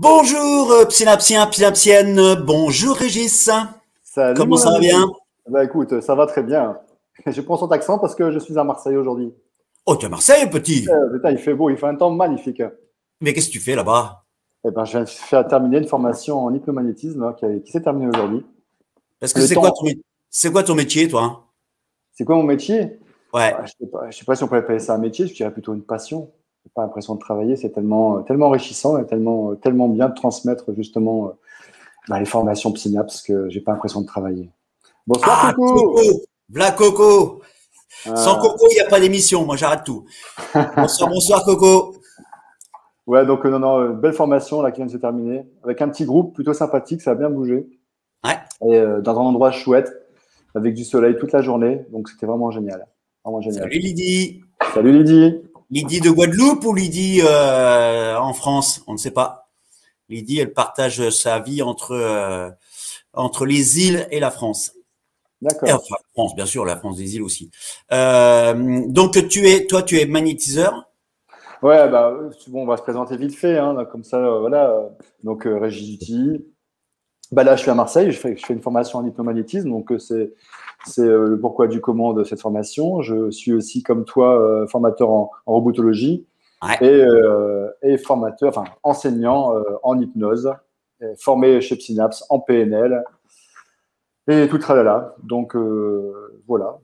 Bonjour Psynapsien, Psynapsienne, bonjour Régis, Salut comment mon ça va ami. bien? Bah écoute, ça va très bien. Je prends son accent parce que je suis à Marseille aujourd'hui. Oh, tu es à Marseille, petit. Putain, il fait beau, il fait un temps magnifique. Mais qu'est-ce que tu fais là-bas? Eh ben, je viens de faire terminer une formation en hypnomagnétisme là, qui s'est terminée aujourd'hui. Parce que Le temps, c'est quoi ton métier, toi? c'est quoi mon métier? Ouais, Ah, je sais pas si on pourrait appeler ça un métier, je dirais plutôt une passion. J'ai pas l'impression de travailler, c'est tellement enrichissant et tellement bien de transmettre justement les formations Psynaps que j'ai pas l'impression de travailler. Bonsoir ah, Coco. Coco, v'là Coco. Sans Euh, Coco, il n'y a pas d'émission, moi j'arrête tout. Bonsoir, bonsoir Coco. Ouais, donc non, non, belle formation là qui vient de se terminer, avec un petit groupe plutôt sympathique, ça a bien bougé, Ouais, et dans un endroit chouette, avec du soleil toute la journée, donc c'était vraiment génial, vraiment génial. salut Lydie. Salut Lydie. Lydie de Guadeloupe ou Lydie en France? On ne sait pas. Lydie, elle partage sa vie entre les îles et la France. Et D'accord. enfin, France, bien sûr, la France des îles aussi. Donc, toi, tu es magnétiseur. Ouais, bah bon, on va se présenter vite fait, hein, là, comme ça, voilà. Donc Régis Duty. Bah là, je suis à Marseille, je fais une formation en hypnomagnétisme, donc c'est le pourquoi du comment de cette formation. Je suis aussi, comme toi, formateur en robootologie. Ouais. Et formateur, enfin enseignant en hypnose, formé chez Synapse en PNL et tout le tralala. Donc voilà.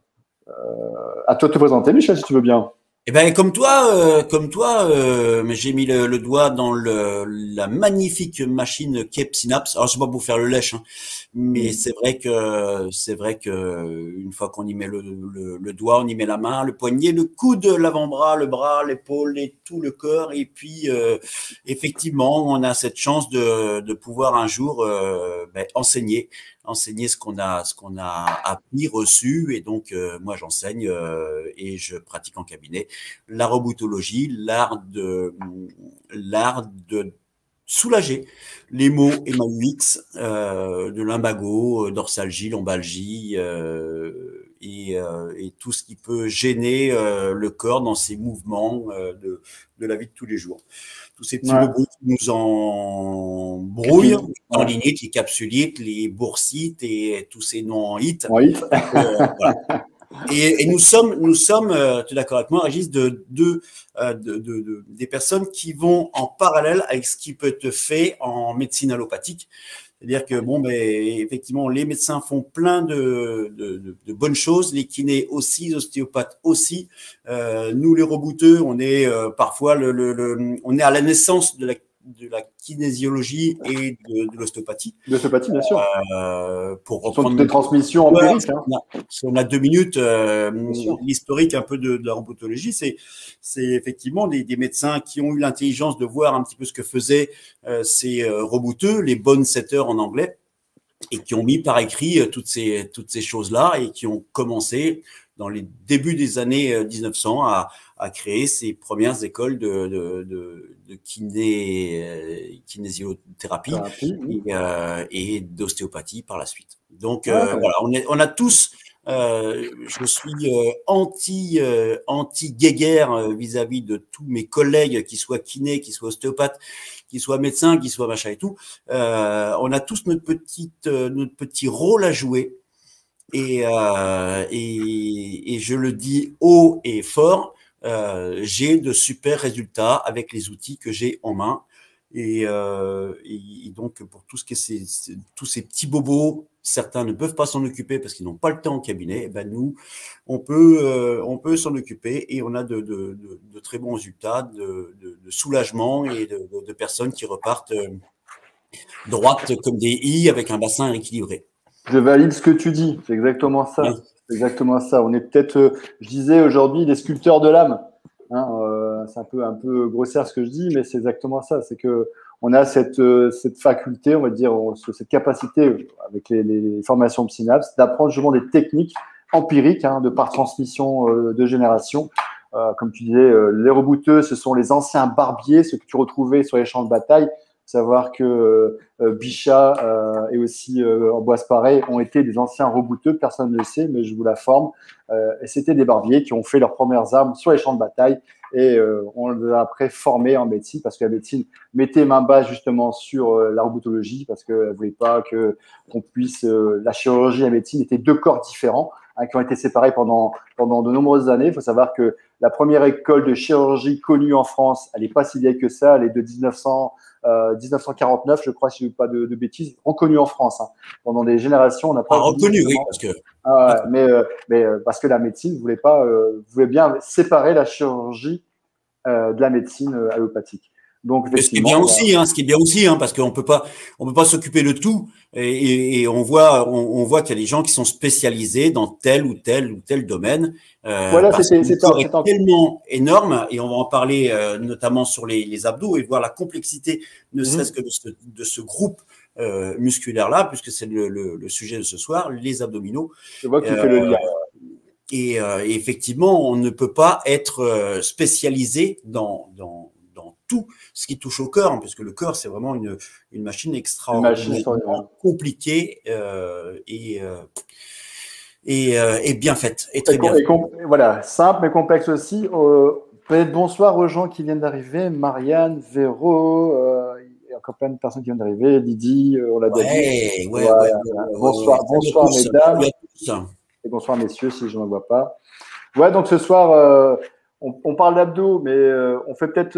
À toi de te présenter, Michel, si tu veux bien. Eh ben, comme toi, mais j'ai mis le doigt dans la magnifique machine qu'est Synapse. Alors, c'est pas pour faire le lèche, hein, mais Mm. c'est vrai que une fois qu'on y met le doigt, on y met la main, le poignet, le coude, l'avant-bras, le bras, l'épaule et tout le corps. Et puis, effectivement, on a cette chance de pouvoir un jour enseigner ce qu'on a appris, reçu, et donc moi j'enseigne et je pratique en cabinet la robootologie, l'art de soulager les maux MAUX, de lumbago, dorsalgie, lombalgie, et tout ce qui peut gêner le corps dans ses mouvements de la vie de tous les jours. Tous ces petits Ouais. bobos qui nous embrouillent, Critique. les Ouais. tendinites, les capsulites, les boursites et tous ces noms en hit. Oui. Voilà. Et nous sommes, tu es d'accord avec moi, Régis, des personnes qui vont en parallèle avec ce qui peut être fait en médecine allopathique. C'est-à-dire que, bon, ben, effectivement, les médecins font plein de bonnes choses, les kinés aussi, les ostéopathes aussi. Nous, les rebouteux, on est parfois on est à la naissance de la kinésiologie et de l'ostéopathie. L'ostéopathie, bien sûr. Pour Ce sont toutes reprendre des transmissions voilà, empiriques, hein, si on a 2 minutes, bien sûr. l'historique un peu de la robotologie, c'est effectivement des médecins qui ont eu l'intelligence de voir un petit peu ce que faisaient ces roboteux, les bonnes setters en anglais, et qui ont mis par écrit toutes ces choses-là et qui ont commencé dans les débuts des années 1900 à créer ces premières écoles de kinésiothérapie Thérapie. et d'ostéopathie par la suite. Donc Ouais, ouais. voilà, on a tous. Je suis anti-guéguerre vis-à-vis de tous mes collègues, qui soient kinés, qui soient ostéopathes, qui soient médecins, qui soient machin et tout. On a tous notre petit rôle à jouer, et je le dis haut et fort, j'ai de super résultats avec les outils que j'ai en main. Et donc, pour tout ce qui est tous ces petits bobos, certains ne peuvent pas s'en occuper parce qu'ils n'ont pas le temps en cabinet. Eh ben nous, on peut s'en occuper, et on a de très bons résultats de soulagement et de personnes qui repartent droites comme des i avec un bassin équilibré. Je valide ce que tu dis, c'est exactement ça. Bien. C'est exactement ça. On est peut-être, je disais aujourd'hui, des sculpteurs de l'âme. Hein, c'est un peu grossière ce que je dis, mais c'est exactement ça. C'est que on a cette faculté, on va dire, cette capacité avec les formations de Synapse d'apprendre justement des techniques empiriques, hein, de par transmission de génération. Comme tu disais, les rebouteux, ce sont les anciens barbiers, ceux que tu retrouvais sur les champs de bataille. Savoir que Bichat et aussi Ambroise Paré ont été des anciens rebouteux, personne ne le sait, mais je vous la forme. Et c'était des barbiers qui ont fait leurs premières armes sur les champs de bataille et on les a après formés en médecine parce que la médecine mettait main basse justement sur la reboutologie parce qu'elle ne voulait pas qu'on puisse… la chirurgie et la médecine étaient deux corps différents qui ont été séparés pendant de nombreuses années. Il faut savoir que la première école de chirurgie connue en France, elle n'est pas si vieille que ça, elle est de 1949, je crois, si je ne dis pas de bêtises, reconnue en France. Hein. Pendant des générations, on n'a pas… reconnue, oui, parce que… mais parce que la médecine voulait bien séparer la chirurgie de la médecine allopathique. Donc, ce qui est bien aussi, parce qu'on peut pas s'occuper de tout, et on voit qu'il y a des gens qui sont spécialisés dans tel ou tel domaine. Voilà, c'est tellement énorme, et on va en parler notamment sur les abdos et voir la complexité, ne serait-ce que de ce groupe musculaire-là, puisque c'est le sujet de ce soir, les abdominaux. Je vois que tu fais le lien. Et effectivement, on ne peut pas être spécialisé dans tout ce qui touche au corps, parce que le corps, c'est vraiment une machine extraordinairement compliquée et bien faite. Et très bien. Voilà, simple mais complexe aussi. Peut-être bonsoir aux gens qui viennent d'arriver. Marianne, Véro, il y a encore plein de personnes qui viennent d'arriver. Lydie, on l'a dit. Bonsoir mesdames. Et bonsoir messieurs, si je ne vois pas. Ouais, donc ce soir… on parle d'abdos, mais on fait peut-être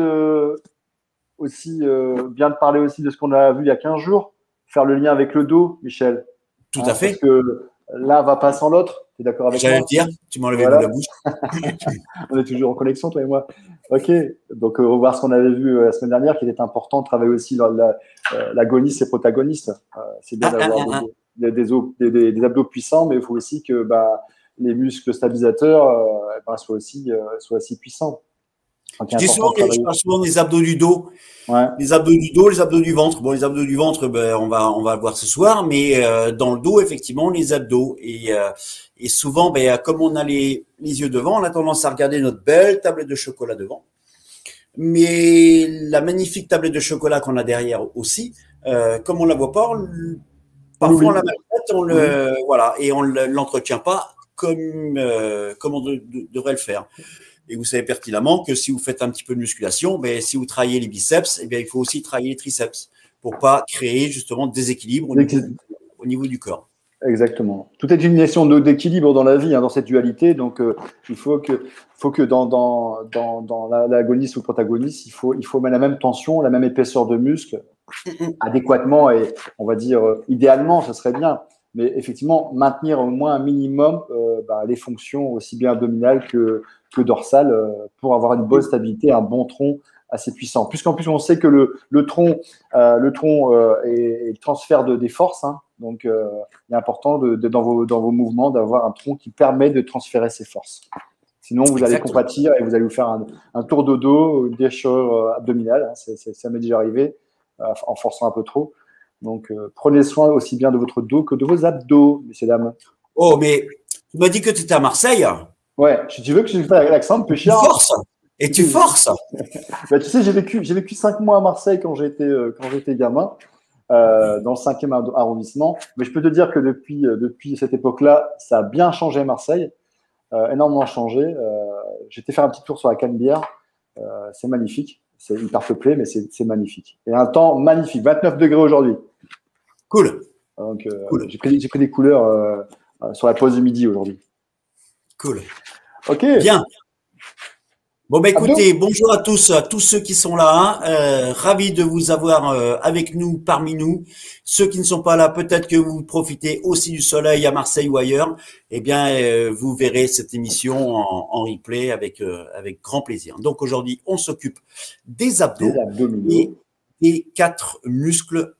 aussi bien de parler aussi de ce qu'on a vu il y a 15 jours, faire le lien avec le dos, Michel. Tout à fait. Parce que l'un va pas sans l'autre. Tu es d'accord avec moi? J'allais le dire, tu m'as enlevé de la bouche. On est toujours en connexion, toi et moi. Ok, donc revoir ce qu'on avait vu la semaine dernière, qui était important, de travailler aussi l'agoniste et protagoniste. C'est bien d'avoir des abdos puissants, mais il faut aussi que les muscles stabilisateurs soient aussi puissants. Je parle souvent des abdos du dos. Ouais. Les abdos du dos, les abdos du ventre. Bon, les abdos du ventre, on va le voir ce soir, mais dans le dos, effectivement, les abdos. Et souvent, comme on a les yeux devant, on a tendance à regarder notre belle tablette de chocolat devant. Mais la magnifique tablette de chocolat qu'on a derrière aussi, comme on la voit pas, parfois on la met en tête, et on l'entretient pas comme on devrait le faire. Et vous savez pertinemment que si vous faites un petit peu de musculation, si vous travaillez les biceps, il faut aussi travailler les triceps pour pas créer justement des déséquilibres au niveau du corps. Exactement. Tout est une question d'équilibre dans la vie, dans cette dualité. Donc, il faut que dans l'agoniste ou le protagoniste, il faut mettre la même tension, la même épaisseur de muscle adéquatement et on va dire idéalement, ce serait bien. Mais effectivement, maintenir au moins un minimum les fonctions aussi bien abdominales que dorsales pour avoir une bonne stabilité, un bon tronc assez puissant. Puisqu'en plus, on sait que le tronc est le transfert des forces. Hein. Donc, il est important dans vos mouvements d'avoir un tronc qui permet de transférer ses forces. Sinon, vous allez compatir et vous allez vous faire un tour de dos, une déchirure abdominale. Hein. Ça m'est déjà arrivé en forçant un peu trop. Donc, prenez soin aussi bien de votre dos que de vos abdos, messieurs, dames. Oh, mais tu m'as dit que tu étais à Marseille. Ouais, tu veux que je fasse l'accent de Péchard? Tu forces. Et tu forces. Tu sais, j'ai vécu 5 mois à Marseille quand j'étais gamin, dans le 5e arrondissement. Mais je peux te dire que depuis cette époque-là, ça a bien changé Marseille, énormément changé. J'étais faire un petit tour sur la Canebière. C'est magnifique. C'est hyper peuplé, mais c'est magnifique. Et un temps magnifique, 29 degrés aujourd'hui. Cool. Donc, cool. J'ai pris des couleurs sur la pause du midi aujourd'hui. Cool. Ok. Bien. Bon, écoutez, bonjour à tous ceux qui sont là. Ravi de vous avoir avec nous, parmi nous. Ceux qui ne sont pas là, peut-être que vous profitez aussi du soleil à Marseille ou ailleurs. Eh bien, vous verrez cette émission en replay avec grand plaisir. Donc aujourd'hui, on s'occupe des abdos et des 4 muscles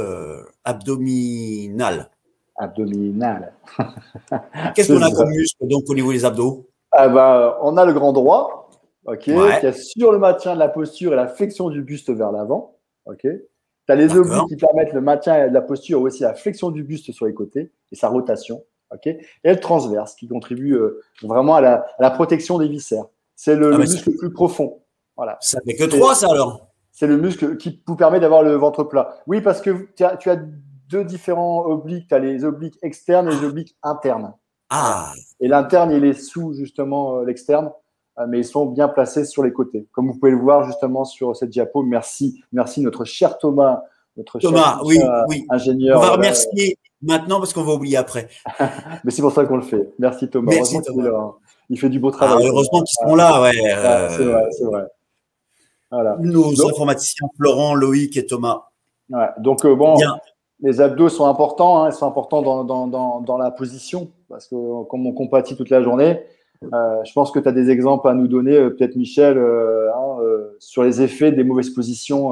abdominales. Abdominal. Qu'est-ce qu'on a comme muscle donc au niveau des abdos? On a le grand droit. Qui assure le maintien de la posture et la flexion du buste vers l'avant. Tu as les obliques qui permettent le maintien de la posture, aussi la flexion du buste sur les côtés et sa rotation. Et le transverse qui contribue vraiment à la protection des viscères. C'est le muscle le plus profond. Voilà. Ça fait que 3, ça alors? C'est le muscle qui vous permet d'avoir le ventre plat. Oui, parce que tu as deux différents obliques. Tu as les obliques externes et les obliques internes. Voilà. Ah, Et l'interne, il est sous justement l'externe, mais ils sont bien placés sur les côtés. Comme vous pouvez le voir justement sur cette diapo. Merci, merci notre cher Thomas, notre cher Thomas, oui, oui. On ingénieur. va Voilà. remercier maintenant parce qu'on va oublier après. Mais c'est pour ça qu'on le fait. Merci Thomas. Merci Heureusement qu'il est Thomas. là, hein. Il fait du beau Ah, travail, Thomas. heureusement qu'ils seront là, ouais. C'est vrai, c'est vrai. Voilà. Nos Donc, informaticiens Florent, Loïc et Thomas. ouais. Donc bon, Bien. les abdos sont importants, hein, ils sont importants dans la position, parce que comme on compatit toute la journée, je pense que tu as des exemples à nous donner, peut-être Michel, sur les effets des mauvaises positions,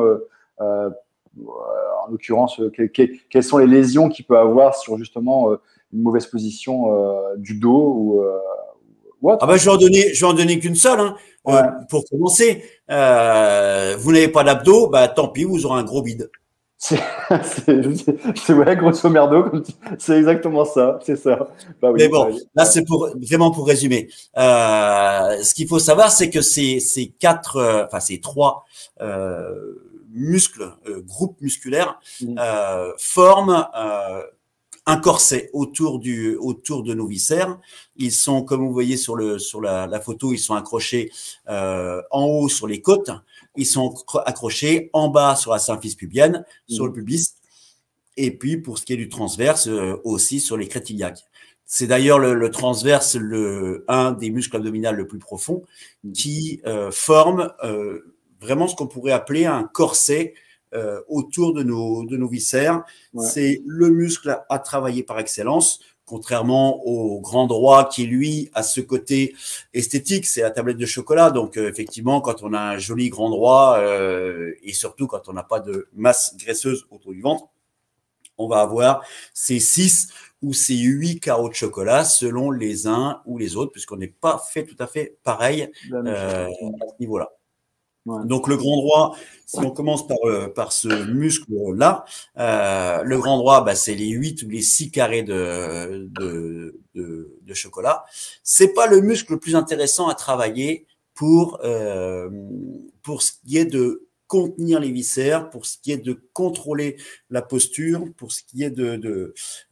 en l'occurrence, quelles sont les lésions qu'il peut avoir sur justement une mauvaise position du dos ou autre. Ah ben, je vais en donner qu'une seule. Hein. Ouais. Pour commencer, vous n'avez pas d'abdos, bah tant pis, vous aurez un gros bide. C'est ouais, grosso merdo, c'est exactement ça, c'est ça. Bah oui, Mais bon, ouais. là c'est vraiment pour résumer. Ce qu'il faut savoir, c'est que ces trois muscles, groupes musculaires, forment un corset autour de nos viscères. Ils sont, comme vous voyez sur la photo, ils sont accrochés en haut sur les côtes. Ils sont accrochés en bas sur la symphyse pubienne, sur le pubis. Et puis, pour ce qui est du transverse, aussi sur les crêtes iliaques. C'est d'ailleurs le transverse, un des muscles abdominaux le plus profond, qui forme vraiment ce qu'on pourrait appeler un corset autour de nos viscères. Ouais. C'est le muscle à travailler par excellence, contrairement au grand droit qui, lui, a ce côté esthétique, c'est la tablette de chocolat. Donc, effectivement, quand on a un joli grand droit, et surtout quand on n'a pas de masse graisseuse autour du ventre, on va avoir ces 6 ou ces 8 carreaux de chocolat selon les uns ou les autres, puisqu'on n'est pas fait tout à fait pareil à ce niveau-là. Ouais. Donc, le grand droit, si on commence par ce muscle-là, le grand droit, bah, c'est les 8 ou les 6 carrés de chocolat. C'est pas le muscle le plus intéressant à travailler pour ce qui est de contenir les viscères, pour ce qui est de contrôler la posture, pour ce qui est de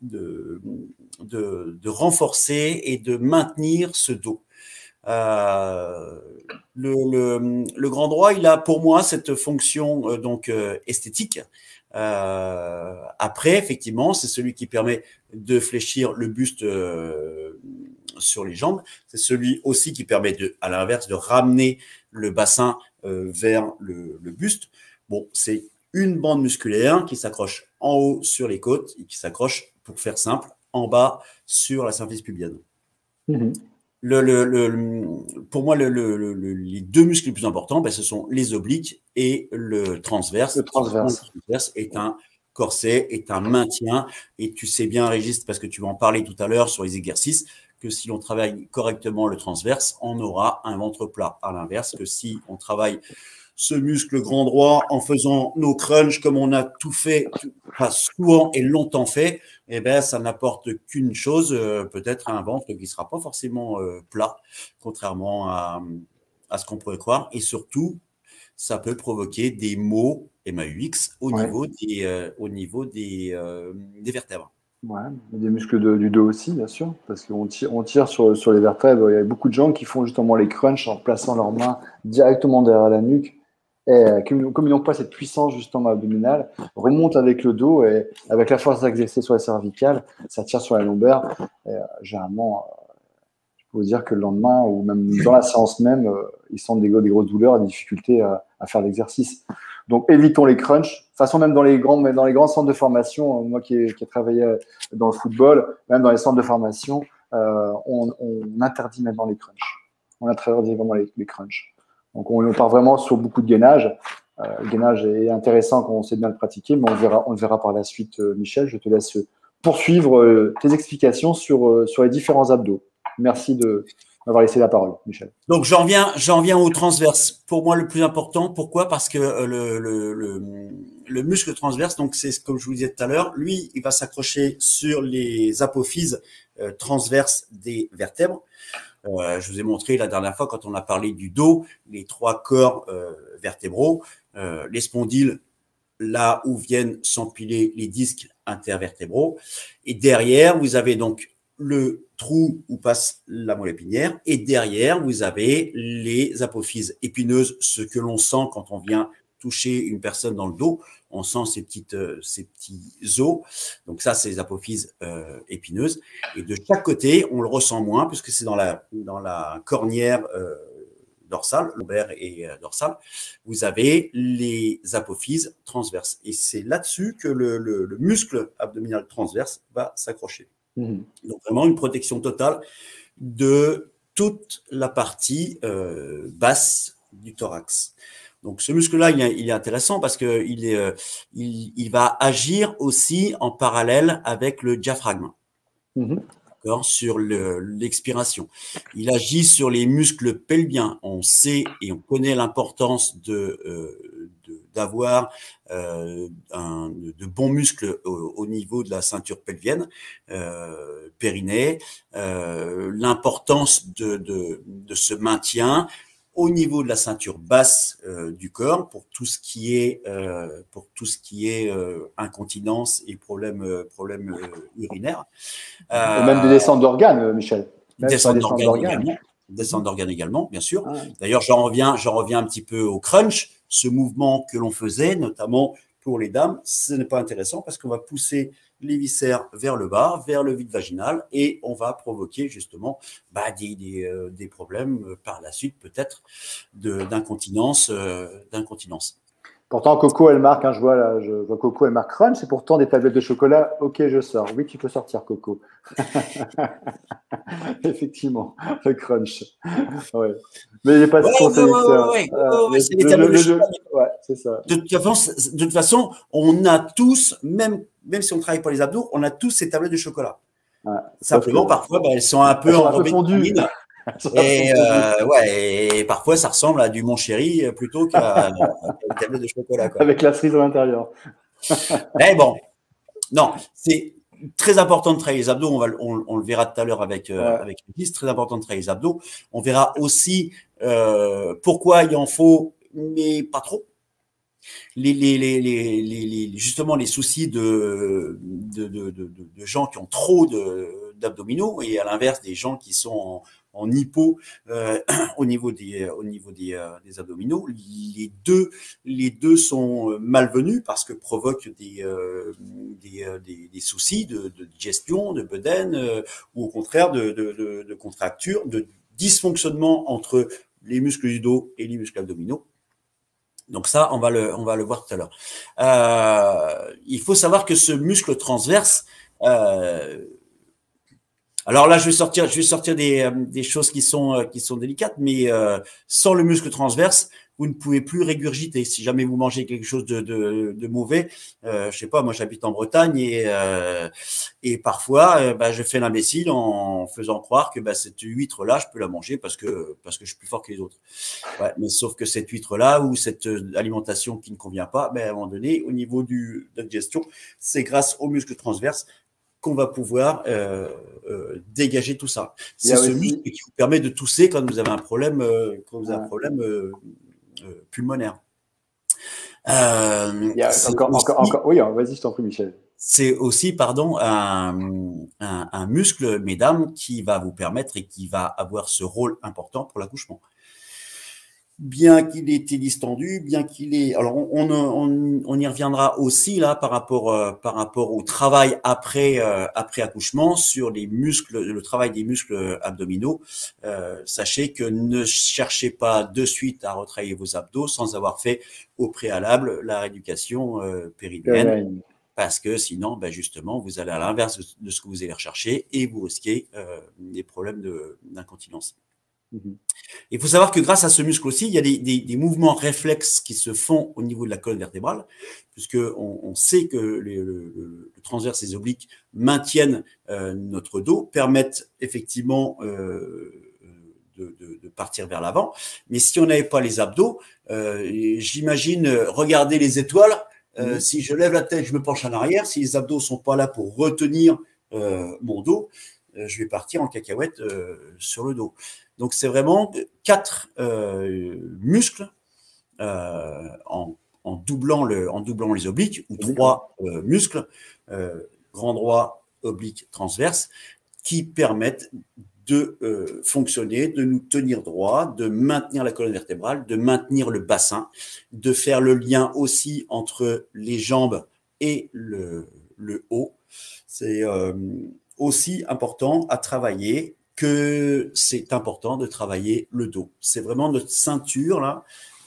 renforcer et de maintenir ce dos. Le grand droit, il a pour moi cette fonction esthétique. Après, effectivement, c'est celui qui permet de fléchir le buste sur les jambes. C'est celui aussi qui permet à l'inverse, de ramener le bassin vers le buste. Bon, c'est une bande musculaire qui s'accroche en haut sur les côtes et qui s'accroche, pour faire simple, en sur la symphyse pubienne. Pour moi, les deux muscles les plus importants, ben, ce sont les obliques et le transverse. Le transverse est un corset, est un maintien. Et tu sais bien, Régis, parce que tu vas en parler tout à l'heure sur les exercices, que si l'on travaille correctement le transverse, on aura un ventre plat. À l'inverse, que si on travaille ce muscle grand droit en faisant nos crunchs comme on a tout fait, souvent et longtemps fait, eh ben, ça n'apporte qu'une chose, peut-être un ventre qui ne sera pas forcément plat, contrairement à ce qu'on pourrait croire. Et surtout, ça peut provoquer des maux MAUX au niveau des vertèbres. Ouais, des muscles du dos aussi, bien sûr, parce qu'on tire sur les vertèbres. Il y a beaucoup de gens qui font justement les crunchs en plaçant leurs mains directement derrière la nuque. Et comme ils n'ont pas cette puissance justement abdominale, remonte avec le dos et avec la force exercée sur la cervicale, ça tire sur la lombaire. Et, généralement, je peux vous dire que le lendemain ou même dans la séance même, ils sentent des grosses douleurs et des difficultés à faire l'exercice. Donc, évitons les crunchs. De toute façon, même dans les grands centres de formation, moi qui ai travaillé dans le football, même dans les centres de formation, on interdit maintenant les crunchs. On interdit vraiment les crunchs. Donc, on part vraiment sur beaucoup de gainage. Le gainage est intéressant quand on sait bien le pratiquer, mais on le verra par la suite. Michel, je te laisse poursuivre tes explications sur les différents abdos. Merci de m'avoir laissé la parole, Michel. Donc, j'en viens au transverse. Pour moi, le plus important. Pourquoi? Parce que le muscle transverse, donc c'est comme je vous disais tout à l'heure, lui, il va s'accrocher sur les apophyses transverses des vertèbres. Je vous ai montré la dernière fois quand on a parlé du dos, les 3 corps vertébraux. les spondyles, là où viennent s'empiler les disques intervertébraux. Et derrière, vous avez donc le trou où passe la moelle épinière. Et derrière, vous avez les apophyses épineuses, ce que l'on sent quand on vient toucher une personne dans le dos. On sent ces petits os. Donc ça, c'est les apophyses épineuses. Et de chaque côté, on le ressent moins, puisque c'est dans la cornière dorsale, lombaire et dorsale, vous avez les apophyses transverses. Et c'est là-dessus que le muscle abdominal transverse va s'accrocher. Donc vraiment une protection totale de toute la partie basse du thorax. Donc ce muscle-là, il est intéressant parce que il va agir aussi en parallèle avec le diaphragme. Sur l'expiration. Il agit sur les muscles pelviens. On sait et on connaît l'importance d'avoir de bons muscles au niveau de la ceinture pelvienne, périnée, l'importance de ce maintien au niveau de la ceinture basse du corps pour tout ce qui est incontinence et problèmes urinaires. Et même des descentes d'organes, Michel. Descente d'organes également, bien sûr. D'ailleurs, j'en reviens un petit peu au crunch, ce mouvement que l'on faisait, notamment pour les dames. Ce n'est pas intéressant parce qu'on va pousser les viscères vers le bas, vers le vide vaginal, et on va provoquer justement des problèmes par la suite, peut-être, d'incontinence. Pourtant, Coco, elle marque, je vois Coco, elle marque crunch, et pourtant des tablettes de chocolat. Ok, je sors. Oui, tu peux sortir, Coco. Effectivement, le crunch. Ouais. Mais il n'est pas si conseillé que ça. C'est les tablettes de chocolat. Ouais, c'est ça. De toute façon, on a tous, même si on ne travaille pas les abdos, on a tous ces tablettes de chocolat. Simplement, parfois, elles sont un peu enrobées de vitamines. Et parfois, ça ressemble à du Mon Chéri plutôt qu'à une tablette de chocolat. Quoi. Avec la cerise à l'intérieur. Mais bon, non, c'est très important de travailler les abdos. On le verra tout à l'heure avec Régis. Très important de travailler les abdos. On verra aussi pourquoi il en faut, mais pas trop. Justement, les soucis de gens qui ont trop d'abdominaux et à l'inverse des gens qui sont en hypo au niveau des abdominaux. Les deux sont malvenus parce que provoquent des soucis de digestion, de bedaine ou au contraire de contracture, de dysfonctionnement entre les muscles du dos et les muscles abdominaux. Donc ça, on va le voir tout à l'heure. Il faut savoir que ce muscle transverse, alors là, je vais sortir des choses qui sont délicates, mais sans le muscle transverse, vous ne pouvez plus régurgiter. Si jamais vous mangez quelque chose de mauvais, je sais pas, moi j'habite en Bretagne et parfois, je fais l'imbécile en faisant croire que cette huître-là, je peux la manger parce que je suis plus fort que les autres. Ouais, mais sauf que cette huître-là ou cette alimentation qui ne convient pas, à un moment donné, au niveau de la digestion, c'est grâce au muscle transverse qu'on va pouvoir dégager tout ça. C'est ce muscle qui vous permet de tousser quand vous avez un problème, pulmonaire. Il y a encore. Oui, vas-y, je t'en prie, Michel. C'est aussi, un muscle, mesdames, qui va vous permettre et qui va avoir ce rôle important pour l'accouchement. Bien qu'il ait été distendu, bien qu'il ait… Alors, on y reviendra aussi là par rapport au travail après accouchement sur les muscles, le travail des muscles abdominaux. Sachez que ne cherchez pas de suite à retravailler vos abdos sans avoir fait au préalable la rééducation périnéenne. Parce que sinon, justement, vous allez à l'inverse de ce que vous allez rechercher et vous risquez des problèmes d'incontinence. Il faut savoir que grâce à ce muscle aussi, il y a des mouvements réflexes qui se font au niveau de la colonne vertébrale, puisqu'on sait que le transverse et les obliques maintiennent notre dos, permettent effectivement de partir vers l'avant. Mais si on n'avait pas les abdos, j'imagine regarder les étoiles. Si je lève la tête, je me penche en arrière. Si les abdos sont pas là pour retenir mon dos, je vais partir en cacahuète sur le dos. Donc, c'est vraiment 4 muscles en en doublant les obliques, ou 3 muscles, grand droit, oblique, transverse, qui permettent de fonctionner, de nous tenir droit, de maintenir la colonne vertébrale, de maintenir le bassin, de faire le lien aussi entre les jambes et le haut. C'est aussi important à travailler que c'est important de travailler le dos. C'est vraiment notre ceinture là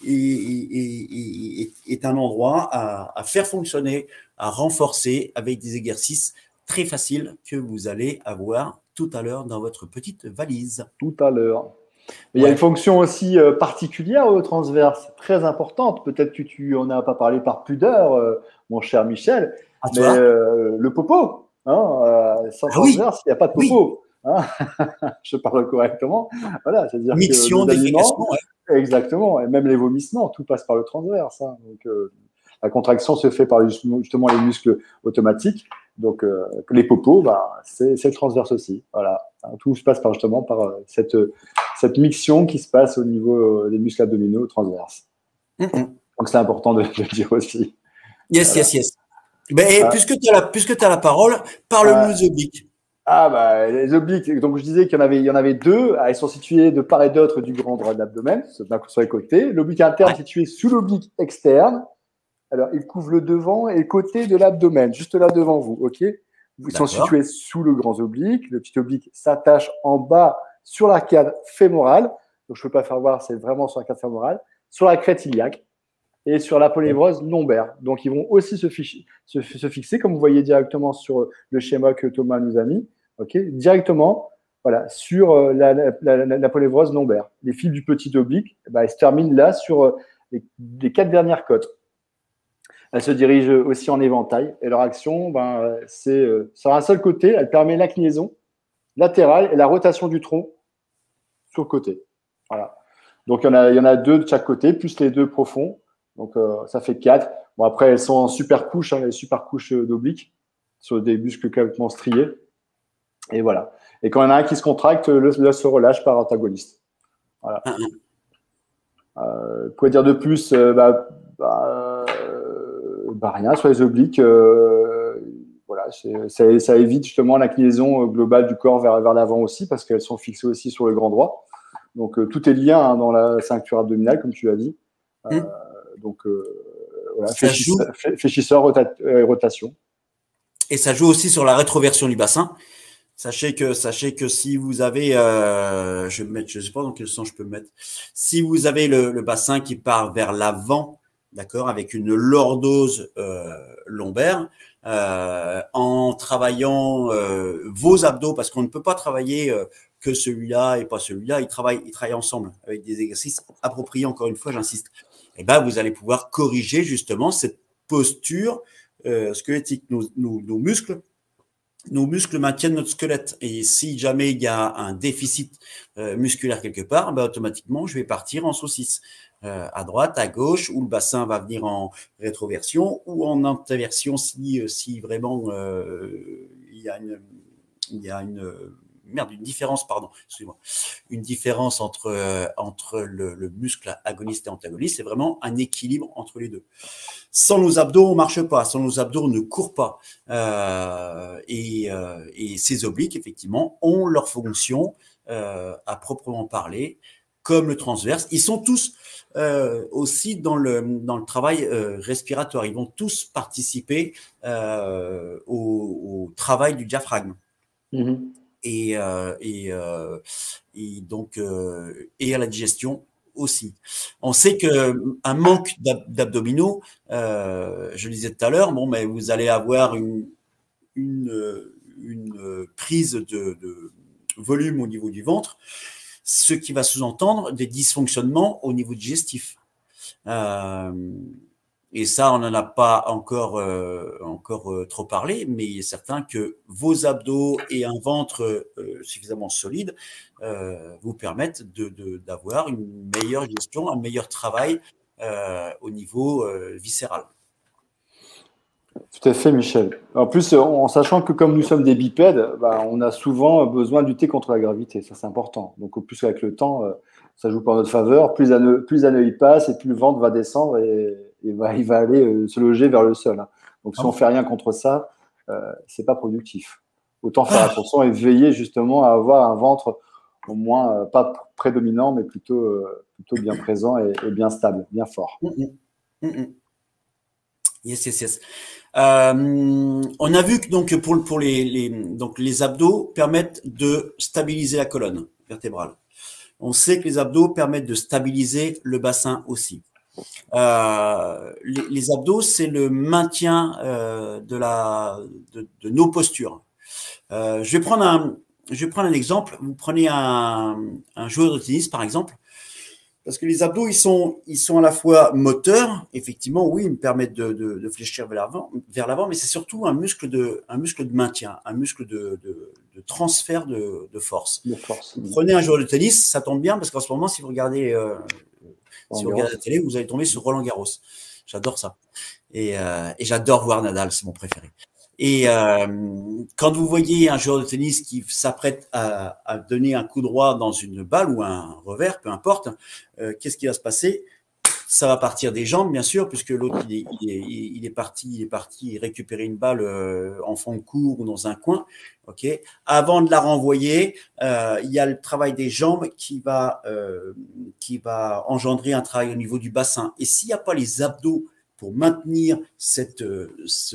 est un endroit à faire fonctionner, à renforcer avec des exercices très faciles que vous allez avoir tout à l'heure dans votre petite valise. Tout à l'heure. Il y a une fonction aussi particulière au transverse, très importante. Peut-être que tu en as pas parlé par pudeur, mon cher Michel, mais le popo. Sans transverse, il n'y a pas de popo. Hein. Je parle correctement. Voilà, c'est-à-dire miction, que les aliments, exactement, et même les vomissements, tout passe par le transverse. Hein. Donc, la contraction se fait par justement les muscles automatiques. Donc, les popos, c'est le transverse aussi. Voilà. Tout se passe justement par cette miction qui se passe au niveau des muscles abdominaux transverses. Donc, c'est important de le dire aussi. Yes, voilà. Yes. Ben, puisque tu as la parole, parle-nous des obliques. Les obliques, donc je disais qu'il y en avait 2, elles sont situées de part et d'autre du grand droit de l'abdomen, sur les côtés. L'oblique interne situé sous l'oblique externe. Alors, il couvre le devant et le côté de l'abdomen, juste là devant vous, ok? Ils sont situés sous le grand oblique. Le petit oblique s'attache en bas sur l'arcade fémorale. Donc, je ne peux pas faire voir, c'est vraiment sur l'arcade fémorale, sur la crête iliaque et sur l'aponévrose lombaire. Donc, ils vont aussi se fixer, comme vous voyez directement sur le schéma que Thomas nous a mis, ok, directement voilà, sur l'aponévrose lombaire. Les fils du petit oblique, ils se terminent là sur les 4 dernières côtes. Elles se dirigent aussi en éventail et leur action, c'est sur un seul côté, elle permet l'inclinaison latérale et la rotation du tronc sur le côté. Voilà. Donc, il y en a 2 de chaque côté, plus les 2 profonds. Donc, ça fait 4. Bon, après, elles sont en super couche, les super couches d'obliques sur des muscles complètement striés. Et voilà. Et quand il y en a un qui se contracte, l'os se relâche par antagoniste. Voilà. Quoi dire de plus rien sur les obliques. Voilà, ça évite justement l'inclinaison globale du corps vers l'avant aussi, parce qu'elles sont fixées aussi sur le grand droit. Donc, tout est lié dans la ceinture abdominale, comme tu l'as dit. Donc, voilà, fléchisseur et rotation. Et ça joue aussi sur la rétroversion du bassin. Sachez que si vous avez, je vais me mettre, je sais pas dans quel sens je peux me mettre. Si vous avez le bassin qui part vers l'avant, d'accord, avec une lordose lombaire, en travaillant vos abdos, parce qu'on ne peut pas travailler que celui-là et pas celui-là, ils travaillent ensemble avec des exercices appropriés. Encore une fois, j'insiste. Et vous allez pouvoir corriger justement cette posture squelettique. Nos muscles maintiennent notre squelette. Et si jamais il y a un déficit musculaire quelque part, automatiquement, je vais partir en saucisse. À droite, à gauche, où le bassin va venir en rétroversion ou en antéversion si vraiment il y a une différence, pardon, excusez-moi, une différence entre le muscle agoniste et antagoniste. C'est vraiment un équilibre entre les deux. Sans nos abdos, on marche pas. Sans nos abdos, on ne court pas. Et ces obliques, effectivement, ont leur fonction à proprement parler, comme le transverse. Ils sont tous aussi dans le travail respiratoire. Ils vont tous participer au travail du diaphragme. Et donc à la digestion aussi. On sait qu'un manque d'abdominaux, je le disais tout à l'heure, mais vous allez avoir une prise de volume au niveau du ventre, ce qui va sous-entendre des dysfonctionnements au niveau digestif. Et ça, on n'en a pas encore trop parlé, mais il est certain que vos abdos et un ventre suffisamment solide vous permettent d'avoir une meilleure gestion, un meilleur travail au niveau viscéral. Tout à fait, Michel. En plus, en sachant que comme nous sommes des bipèdes, bah, on a souvent besoin de lutter contre la gravité. Ça, c'est important. Donc, au plus avec le temps, ça joue pas en notre faveur. Plus l'année y passe et plus le ventre va descendre et il va aller se loger vers le sol, hein. Donc, si on fait rien contre ça, c'est pas productif. Autant faire attention et veiller justement à avoir un ventre au moins pas prédominant, mais plutôt bien présent et bien stable, bien fort. Yes, yes, yes. On a vu que donc pour donc les abdos permettent de stabiliser la colonne vertébrale. On sait que les abdos permettent de stabiliser le bassin aussi. Les abdos, c'est le maintien de nos postures. Je vais prendre un exemple. Vous prenez un joueur de tennis, par exemple. Parce que les abdos, ils sont à la fois moteurs, effectivement, oui, ils me permettent de fléchir vers l'avant, mais c'est surtout un muscle de maintien, un muscle de transfert de force. Vous prenez un joueur de tennis, ça tombe bien parce qu'en ce moment, si vous regardez la télé, vous allez tomber sur Roland Garros. J'adore ça. Et j'adore voir Nadal, c'est mon préféré. Et quand vous voyez un joueur de tennis qui s'apprête à donner un coup droit dans une balle ou un revers, peu importe, qu'est-ce qui va se passer? Ça va partir des jambes, bien sûr, puisque l'autre il est parti récupérer une balle en fond de court ou dans un coin. Ok. Avant de la renvoyer, il y a le travail des jambes qui va engendrer un travail au niveau du bassin. Et s'il n'y a pas les abdos pour maintenir ce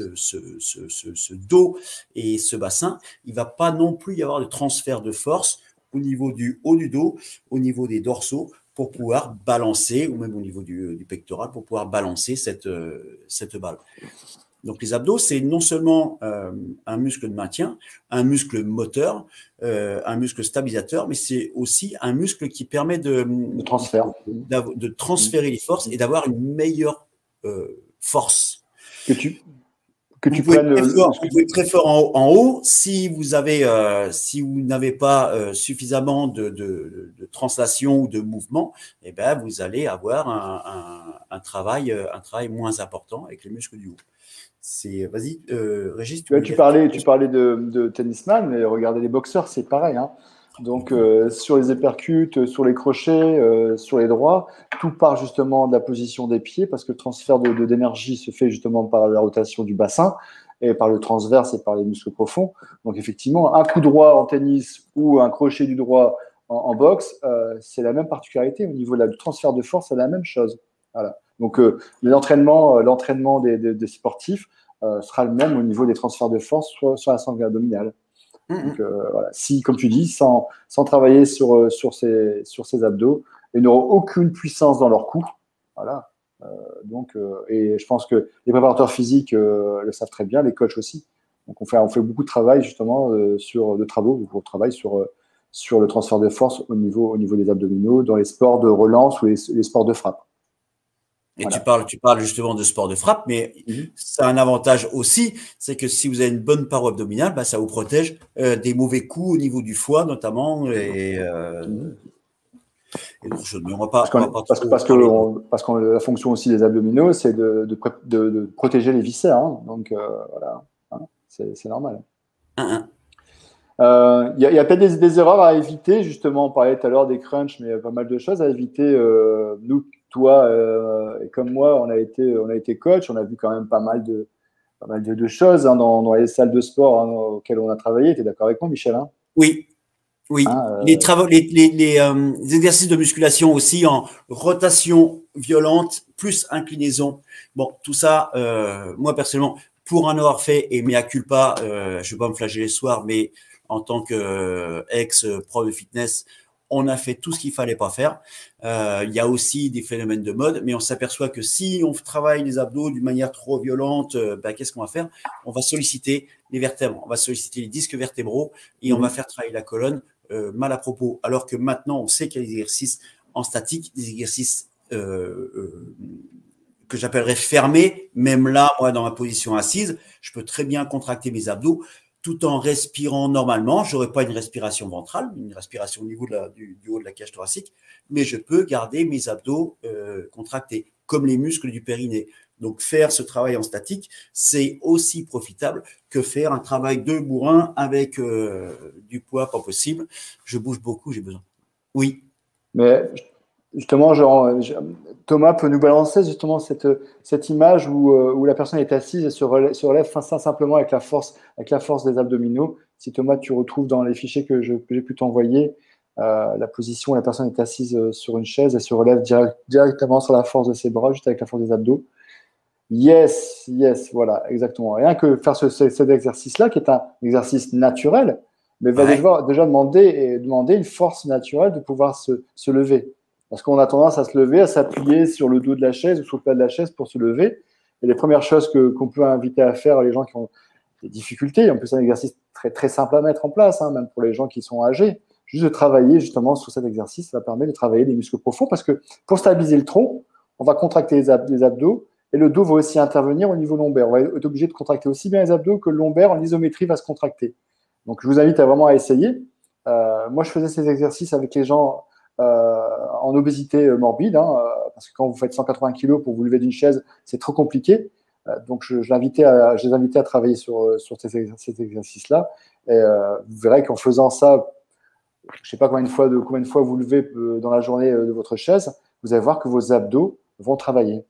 dos et ce bassin, il ne va pas non plus y avoir de transfert de force au niveau du haut du dos, au niveau des dorsaux, pour pouvoir balancer, ou même au niveau du pectoral, pour pouvoir balancer cette balle. Donc les abdos, c'est non seulement un muscle de maintien, un muscle moteur, un muscle stabilisateur, mais c'est aussi un muscle qui permet de transférer les forces et d'avoir une meilleure force. Vous pouvez être très fort en haut si vous n'avez pas suffisamment de translation ou de mouvement, et ben vous allez avoir un travail moins important avec les muscles du haut. Vas-y, Régis. Tu parlais de tennisman, mais regardez les boxeurs, c'est pareil, hein. Donc, sur les uppercuts, sur les crochets, sur les droits, tout part justement de la position des pieds parce que le transfert d'énergie se fait justement par la rotation du bassin et par le transverse et par les muscles profonds. Donc, effectivement, un coup droit en tennis ou un crochet du droit en boxe, c'est la même particularité. Au niveau du transfert de force, c'est la même chose. Voilà. Donc, l'entraînement des sportifs sera le même au niveau des transferts de force sur la sangle abdominale. Donc, voilà. Si, comme tu dis, sans travailler sur ces abdos, ils n'auront aucune puissance dans leur cou. Voilà. Et je pense que les préparateurs physiques le savent très bien, les coachs aussi. Donc, on fait beaucoup de travail justement sur le transfert de force au niveau des abdominaux dans les sports de relance ou les sports de frappe. Et voilà. Tu parles justement de sport de frappe, mais ça a un avantage aussi, c'est que si vous avez une bonne paroi abdominale, bah, ça vous protège des mauvais coups au niveau du foie notamment. Parce que la fonction aussi des abdominaux, c'est de protéger les viscères. Hein. Donc voilà, hein, c'est normal. Il y a peut-être des erreurs à éviter, justement. On parlait tout à l'heure des crunchs, mais il y a pas mal de choses à éviter. Nous, toi et comme moi, on a été coach, on a vu quand même pas mal de choses hein, dans les salles de sport hein, auxquelles on a travaillé. Tu es d'accord avec moi, Michel, hein? Oui. Hein, les exercices de musculation aussi en rotation violente plus inclinaison. Bon, tout ça, moi personnellement, pour en avoir fait et mea culpa, je vais pas me flageller le soir, mais en tant que ex-pro de fitness, on a fait tout ce qu'il fallait pas faire. Il y a aussi des phénomènes de mode, mais on s'aperçoit que si on travaille les abdos d'une manière trop violente, qu'est-ce qu'on va faire? On va solliciter les vertèbres, on va solliciter les disques vertébraux et on va faire travailler la colonne mal à propos. Alors que maintenant, on sait qu'il y a des exercices en statique, des exercices que j'appellerais fermés. Même là, moi, dans ma position assise, je peux très bien contracter mes abdos tout en respirant normalement. Je n'aurai pas une respiration ventrale, une respiration au niveau du haut de la cage thoracique, mais je peux garder mes abdos contractés, comme les muscles du périnée. Donc, faire ce travail en statique, c'est aussi profitable que faire un travail de bourrin avec du poids pas possible. Je bouge beaucoup, j'ai besoin. Oui. Mais justement, Thomas peut nous balancer justement cette image où la personne est assise et se relève simplement avec la force des abdominaux. Si Thomas, tu retrouves dans les fichiers que j'ai pu t'envoyer, la position où la personne est assise sur une chaise et se relève directement sur la force de ses bras, juste avec la force des abdos. Yes, voilà, exactement. Rien que faire cet exercice-là, qui est un exercice naturel, mais va déjà demander une force naturelle de pouvoir se lever. Parce qu'on a tendance à se lever, à s'appuyer sur le dos de la chaise ou sur le plat de la chaise pour se lever. Et les premières choses qu'on peut inviter à faire les gens qui ont des difficultés, en plus c'est un exercice très, très simple à mettre en place, hein, même pour les gens qui sont âgés, juste de travailler justement sur cet exercice, ça permet de travailler les muscles profonds parce que pour stabiliser le tronc, on va contracter les abdos et le dos va aussi intervenir au niveau lombaire. On va être obligé de contracter aussi bien les abdos que le lombaire en isométrie va se contracter. Donc je vous invite vraiment à essayer. Moi, je faisais ces exercices avec les gens en obésité morbide, hein, parce que quand vous faites 180 kg pour vous lever d'une chaise, c'est trop compliqué. Donc, je les invitais à travailler sur ces exercices-là. Et vous verrez qu'en faisant ça, je ne sais pas combien de fois vous levez dans la journée de votre chaise, vous allez voir que vos abdos vont travailler.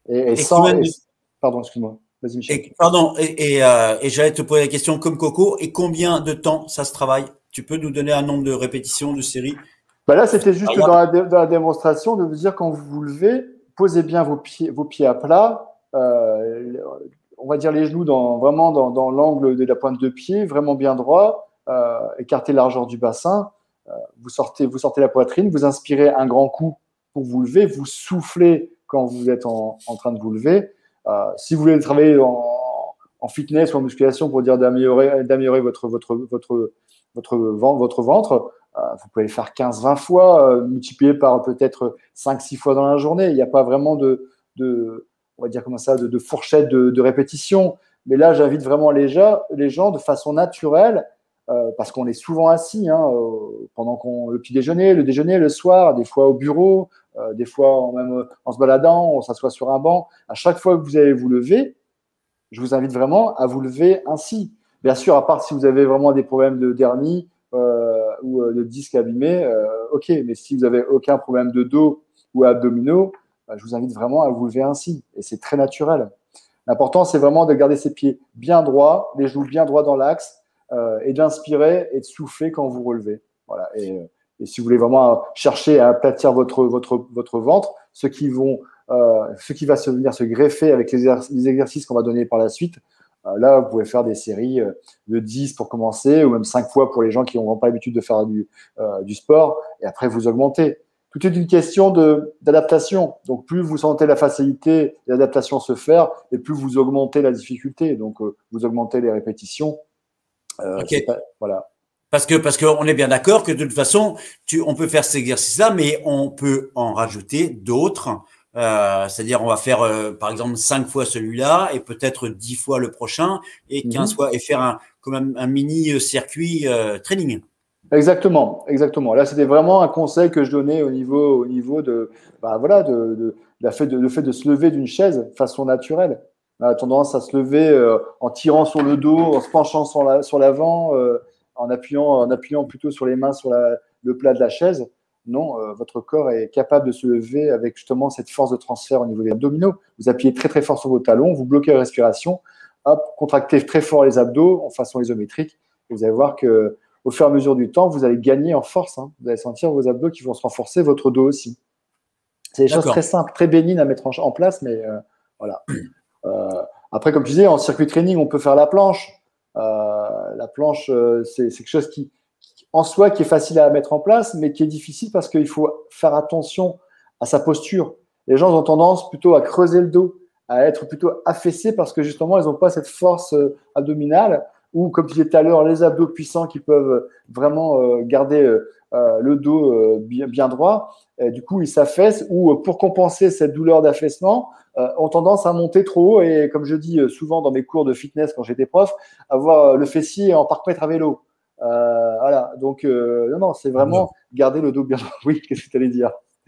Pardon, excuse-moi. Vas-y, Michel. Et j'allais te poser la question comme Coco. Et combien de temps ça se travaille? Tu peux nous donner un nombre de répétitions, de séries? Là, c'était juste dans la démonstration de vous dire quand vous vous levez, posez bien vos pieds à plat. On va dire les genoux vraiment dans l'angle de la pointe de pied, vraiment bien droit, écartez la largeur du bassin. Vous sortez la poitrine, vous inspirez un grand coup pour vous lever, vous soufflez quand vous êtes en train de vous lever. Si vous voulez travailler en fitness ou en musculation pour dire d'améliorer votre ventre, vous pouvez le faire 15-20 fois, multiplié par peut-être 5-6 fois dans la journée. Il n'y a pas vraiment on va dire comme ça, de fourchette de répétition. Mais là, j'invite vraiment les gens de façon naturelle, parce qu'on est souvent assis pendant le petit déjeuner, le déjeuner, le soir, des fois au bureau, des fois même en se baladant, on s'assoit sur un banc. À chaque fois que vous allez vous lever, je vous invite vraiment à vous lever ainsi. Bien sûr, à part si vous avez vraiment des problèmes de dernier ou de disque abîmé, ok. Mais si vous n'avez aucun problème de dos ou abdominaux, je vous invite vraiment à vous lever ainsi. Et c'est très naturel. L'important, c'est vraiment de garder ses pieds bien droits, les genoux bien droits dans l'axe, et d'inspirer et de souffler quand vous relevez. Voilà. Et si vous voulez vraiment chercher à aplatir votre ventre, ce qui va venir se greffer avec les exercices qu'on va donner par la suite, là, vous pouvez faire des séries de 10 pour commencer, ou même 5 fois pour les gens qui n'ont pas l'habitude de faire du sport, et après vous augmentez. Tout est une question d'adaptation. Donc, plus vous sentez la facilité et l'adaptation se faire, et plus vous augmentez la difficulté. Donc, vous augmentez les répétitions. Okay. Voilà. Parce que on est bien d'accord que de toute façon, on peut faire cet exercice-là, mais on peut en rajouter d'autres. C'est-à-dire, on va faire, par exemple, 5 fois celui-là et peut-être 10 fois le prochain et 15 fois et faire comme un mini circuit training. Exactement. Là, c'était vraiment un conseil que je donnais au niveau de, le fait de se lever d'une chaise de façon naturelle. On a tendance à se lever en tirant sur le dos, en se penchant sur l'avant, en appuyant plutôt sur les mains sur le plat de la chaise. Non, votre corps est capable de se lever avec justement cette force de transfert au niveau des abdominaux. Vous appuyez très très fort sur vos talons, vous bloquez la respiration, hop, contractez très fort les abdos en façon isométrique, et vous allez voir que au fur et à mesure du temps, vous allez gagner en force. Vous allez sentir vos abdos qui vont se renforcer, votre dos aussi. C'est des choses très simples, très bénignes à mettre en place, mais voilà. Après, comme tu disais, en circuit training, on peut faire la planche. La planche, c'est quelque chose qui est facile à mettre en place, mais qui est difficile parce qu'il faut faire attention à sa posture. Les gens ont tendance plutôt à creuser le dos, à être plutôt affaissés parce que justement, ils n'ont pas cette force abdominale ou, comme tu disais tout à l'heure, les abdos puissants qui peuvent vraiment garder le dos bien droit. Et du coup, ils s'affaissent ou, pour compenser cette douleur d'affaissement, ont tendance à monter trop haut et, comme je dis souvent dans mes cours de fitness quand j'étais prof, avoir le fessier en parc-mètre à vélo. Voilà, donc non, c'est vraiment garder le dos bien droit. Oui, qu'est-ce que tu allais dire?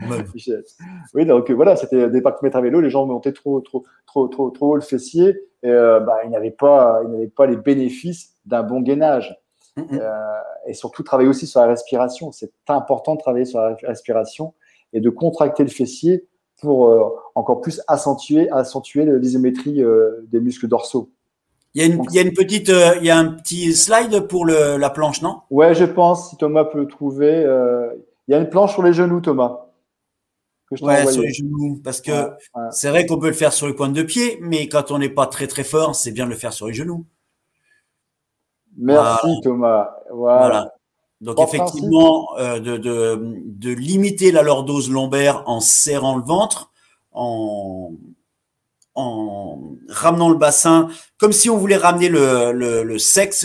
Michel. Oui, donc voilà, c'était des parcs à vélo, les gens montaient trop haut le fessier et ils n'avaient pas les bénéfices d'un bon gainage. Et surtout, travailler aussi sur la respiration. C'est important de travailler sur la respiration et de contracter le fessier pour encore plus accentuer l'isométrie des muscles dorsaux. Il y a un petit slide pour la planche, non? Ouais, je pense, si Thomas peut le trouver. Il y a une planche sur les genoux, Thomas, que je t'ai Ouais, sur envoyé. les genoux, parce que Ouais. c'est vrai qu'on peut le faire sur les pointes de pied, mais quand on n'est pas très très fort, c'est bien de le faire sur les genoux. Voilà, Merci, Thomas. voilà. Voilà. Donc Trois principes. effectivement, de limiter la lordose lombaire en serrant le ventre, en, en ramenant le bassin, comme si on voulait ramener le sexe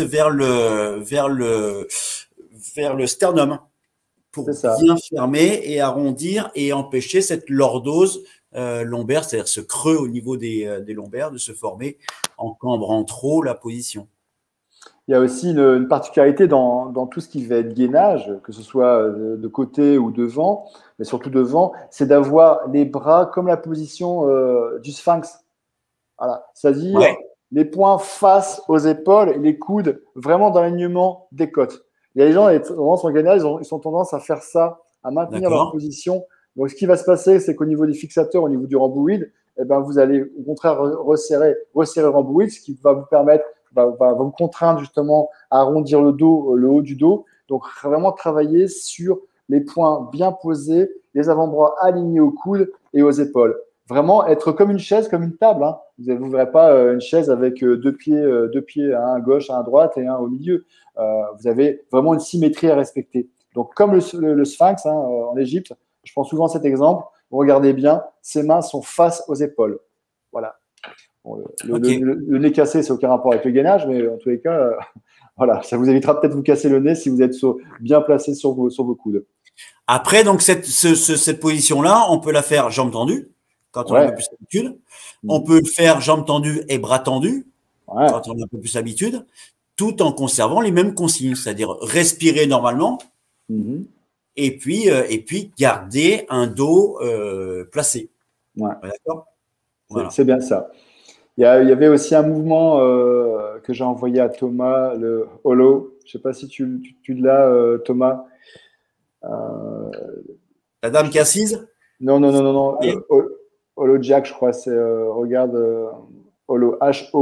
vers le sternum, C'est pour ça. bien fermer et arrondir et empêcher cette lordose lombaire, c'est-à-dire ce creux au niveau des lombaires, de se former en cambrant trop la position. Il y a aussi une particularité dans tout ce qui va être gainage, que ce soit de côté ou devant, mais surtout devant, c'est d'avoir les bras comme la position du sphinx. Voilà. C'est-à-dire Ouais, les poings face aux épaules et les coudes vraiment dans l'alignement des côtes. Il y a des gens, vraiment sur le gainage, ils ont tendance à faire ça, à maintenir leur d'accord. position. Donc, ce qui va se passer, c'est qu'au niveau des fixateurs, au niveau du rhomboïde, eh ben, vous allez au contraire resserrer le rhomboïde, ce qui va vous permettre, va vous contraindre justement à arrondir le dos, le haut du dos. Donc, vraiment travailler sur les points bien posés, les avant-bras alignés aux coudes et aux épaules. Vraiment être comme une chaise, comme une table. Hein. Vous ne verrez pas une chaise avec deux pieds, un à gauche, un à droite et un au milieu. Vous avez vraiment une symétrie à respecter. Donc, comme le sphinx en Égypte, je prends souvent cet exemple. Vous regardez bien, ses mains sont face aux épaules. Voilà. Bon, Ok. le nez cassé, c'est aucun rapport avec le gainage, mais en tous les cas, voilà, ça vous évitera peut-être de vous casser le nez si vous êtes bien placé sur vos coudes. Après, donc cette position-là, on peut la faire jambes tendues quand on a un peu Ouais. plus d'habitude. On peut le faire jambes tendues et bras tendus Ouais. quand on a un peu plus d'habitude, tout en conservant les mêmes consignes, c'est-à-dire respirer normalement Mhm. et puis garder un dos placé. Ouais. D'accord? Voilà. C'est bien ça. Il y avait aussi un mouvement que j'ai envoyé à Thomas, le holo. Je ne sais pas si tu l'as, Thomas. Euh, La dame qui est assise? non, non, non, non, non. Oui. Holo Jack, je crois. C'est, regarde, holo,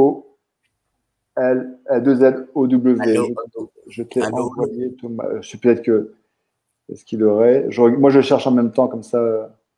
H-O-L-2-Z-O-W. Allô, allô, Je t'ai allô, allô. envoyé, Thomas. Je sais peut-être que. Est-ce qu'il aurait. Moi, je le cherche en même temps, comme ça.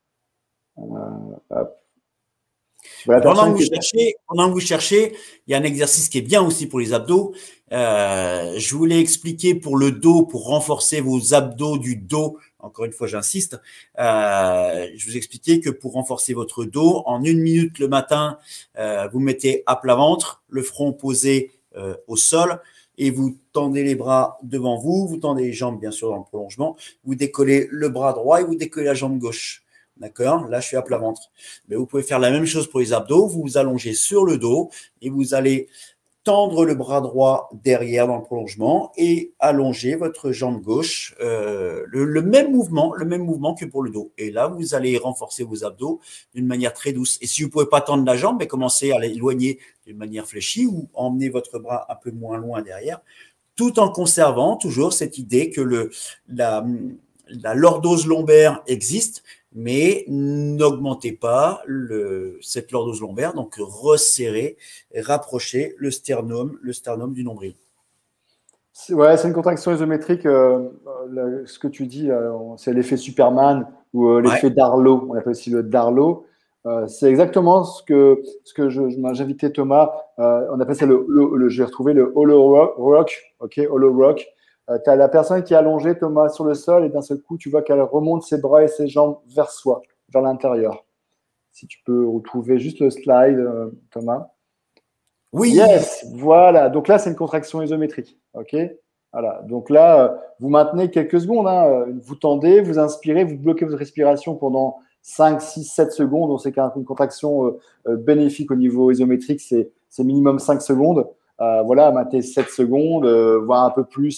Hop. Voilà, la personne qui est. Pendant que vous cherchez, il y a un exercice qui est bien aussi pour les abdos. Je voulais expliquer pour le dos, pour renforcer vos abdos du dos. Encore une fois, j'insiste. Je vous expliquais que pour renforcer votre dos, en 1 minute le matin, vous mettez à plat ventre, le front posé au sol, et vous tendez les bras devant vous, vous tendez les jambes bien sûr dans le prolongement, vous décollez le bras droit et vous décollez la jambe gauche. D'accord? Là, je suis à plat ventre. Mais vous pouvez faire la même chose pour les abdos. Vous vous allongez sur le dos et vous allez tendre le bras droit derrière dans le prolongement et allonger votre jambe gauche. Le même mouvement que pour le dos. Et là, vous allez renforcer vos abdos d'une manière très douce. Et si vous ne pouvez pas tendre la jambe, mais commencez à l'éloigner d'une manière fléchie ou emmener votre bras un peu moins loin derrière, tout en conservant toujours cette idée que la lordose lombaire existe, mais n'augmentez pas cette lordose lombaire, donc resserrez, rapprochez le sternum du nombril. Ouais, c'est une contraction isométrique. Ce que tu dis, c'est l'effet Superman ou Ouais, l'effet Darlow. On appelle aussi le Darlow. C'est exactement ce que j'invitais Thomas. On appelle ça je vais retrouver le Holo Rock. Ok, Holo Rock. Tu as la personne qui est allongée, Thomas, sur le sol, et d'un seul coup, tu vois qu'elle remonte ses bras et ses jambes vers soi, vers l'intérieur. Si tu peux retrouver juste le slide, Thomas. oui, Yes, voilà. Donc là, c'est une contraction isométrique. OK? Voilà. Donc là, vous maintenez quelques secondes. Hein. Vous tendez, vous inspirez, vous bloquez votre respiration pendant 5, 6, 7 secondes. On sait qu'une contraction bénéfique au niveau isométrique, c'est minimum 5 secondes. Voilà, maintenez 7 secondes, voire un peu plus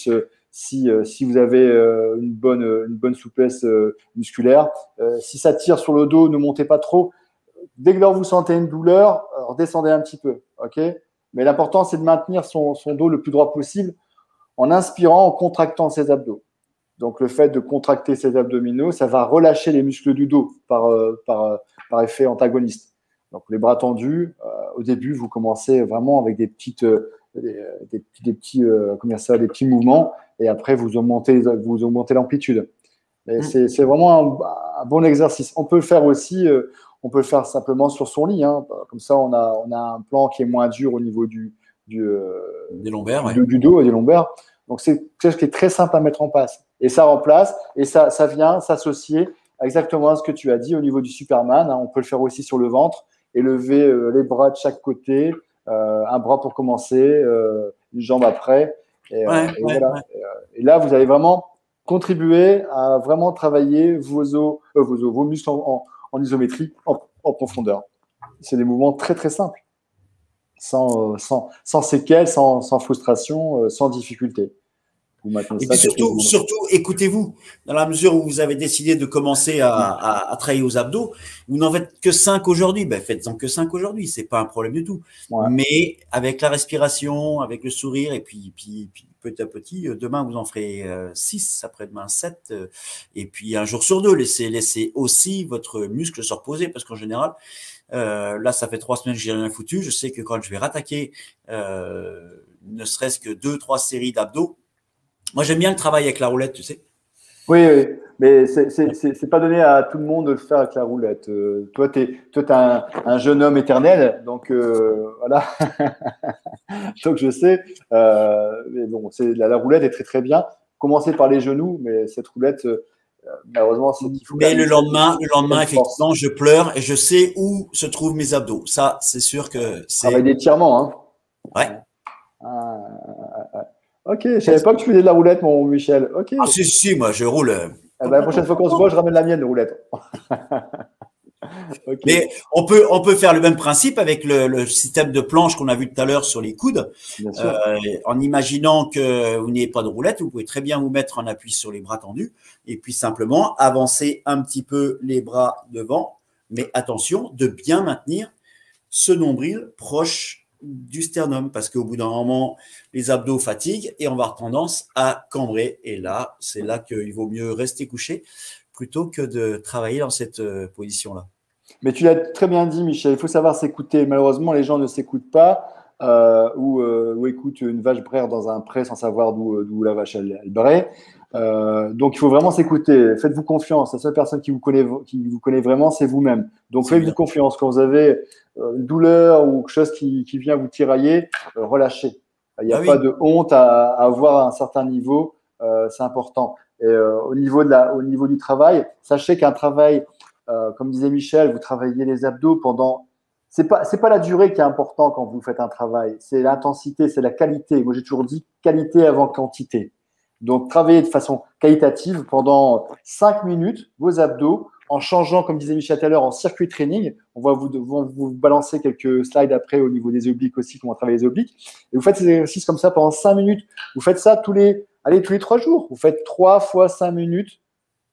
si vous avez une bonne souplesse musculaire. Si ça tire sur le dos, ne montez pas trop. Dès que vous sentez une douleur, redescendez un petit peu. Ok. Mais l'important, c'est de maintenir son dos le plus droit possible en inspirant, en contractant ses abdos. Donc, le fait de contracter ses abdominaux, ça va relâcher les muscles du dos par effet antagoniste. Donc, les bras tendus, au début, vous commencez vraiment avec des petits mouvements et après, vous augmentez l'amplitude. C'est vraiment un bon exercice. On peut le faire aussi, on peut le faire simplement sur son lit. Hein. Comme ça, on a un plan qui est moins dur au niveau des lombaires, du dos et des lombaires. Donc, c'est quelque chose qui est très simple à mettre en place. Et ça remplace, et ça vient s'associer exactement à ce que tu as dit au niveau du Superman. Hein. On peut le faire aussi sur le ventre et lever les bras de chaque côté, un bras pour commencer, une jambe après. Voilà. Et là, vous allez vraiment contribuer à vraiment travailler vos muscles en isométrie, en profondeur. C'est des mouvements très, très simples, sans séquelles, sans frustration, sans difficulté. Et puis surtout, écoutez-vous, dans la mesure où vous avez décidé de commencer à travailler aux abdos, vous n'en faites que 5 aujourd'hui, ben faites-en que 5 aujourd'hui, c'est pas un problème du tout. Ouais. Mais avec la respiration, avec le sourire, et puis petit à petit, demain vous en ferez 6, après-demain 7, et puis un jour sur 2, laissez aussi votre muscle se reposer, parce qu'en général, là ça fait 3 semaines que j'ai rien foutu, je sais que quand je vais rattaquer ne serait-ce que 2-3 séries d'abdos, moi, j'aime bien le travail avec la roulette, tu sais. Oui, mais c'est pas donné à tout le monde de le faire avec la roulette. Toi, t'es un jeune homme éternel, donc voilà. Donc, je sais. Mais bon, la roulette est très, très bien. Commencez par les genoux, mais cette roulette, malheureusement, c'est qu'il faut… Mais le lendemain, effectivement, je pleure et je sais où se trouvent mes abdos. Ça, c'est sûr que c'est… Travail d'étirement, hein. Ouais. Ok, je savais pas que tu faisais de la roulette, mon Michel. Ok. Ah, si, moi, je roule. La prochaine fois qu'on se voit, je ramène la mienne de roulette. Okay. Mais on peut faire le même principe avec le système de planche qu'on a vu tout à l'heure sur les coudes. En imaginant que vous n'ayez pas de roulette, vous pouvez très bien vous mettre en appui sur les bras tendus et puis simplement avancer un petit peu les bras devant. Mais attention de bien maintenir ce nombril proche du sternum, parce qu'au bout d'un moment, les abdos fatiguent et on va avoir tendance à cambrer. Et là, c'est là qu'il vaut mieux rester couché plutôt que de travailler dans cette position-là. Mais tu l'as très bien dit, Michel, il faut savoir s'écouter. Malheureusement, les gens ne s'écoutent pas ou écoutent une vache braire dans un pré sans savoir d'où la vache elle braie. Donc, il faut vraiment s'écouter. Faites-vous confiance. La seule personne qui vous connaît vraiment, c'est vous-même. Donc, faites-vous confiance. Quand vous avez une douleur ou quelque chose qui vient vous tirailler, relâchez. Il n'y a pas de honte à avoir un certain niveau. C'est important. Et au niveau du travail, sachez qu'un travail, comme disait Michel, vous travaillez les abdos pendant… C'est pas la durée qui est importante quand vous faites un travail. C'est l'intensité, c'est la qualité. Moi, j'ai toujours dit qualité avant quantité. Donc, travaillez de façon qualitative pendant 5 minutes, vos abdos, en changeant, comme disait Michel tout à l'heure, en circuit training. On va vous balancer quelques slides après au niveau des obliques aussi, comment travailler les obliques. Et vous faites ces exercices comme ça pendant 5 minutes. Vous faites ça tous les 3 jours. Vous faites 3 fois 5 minutes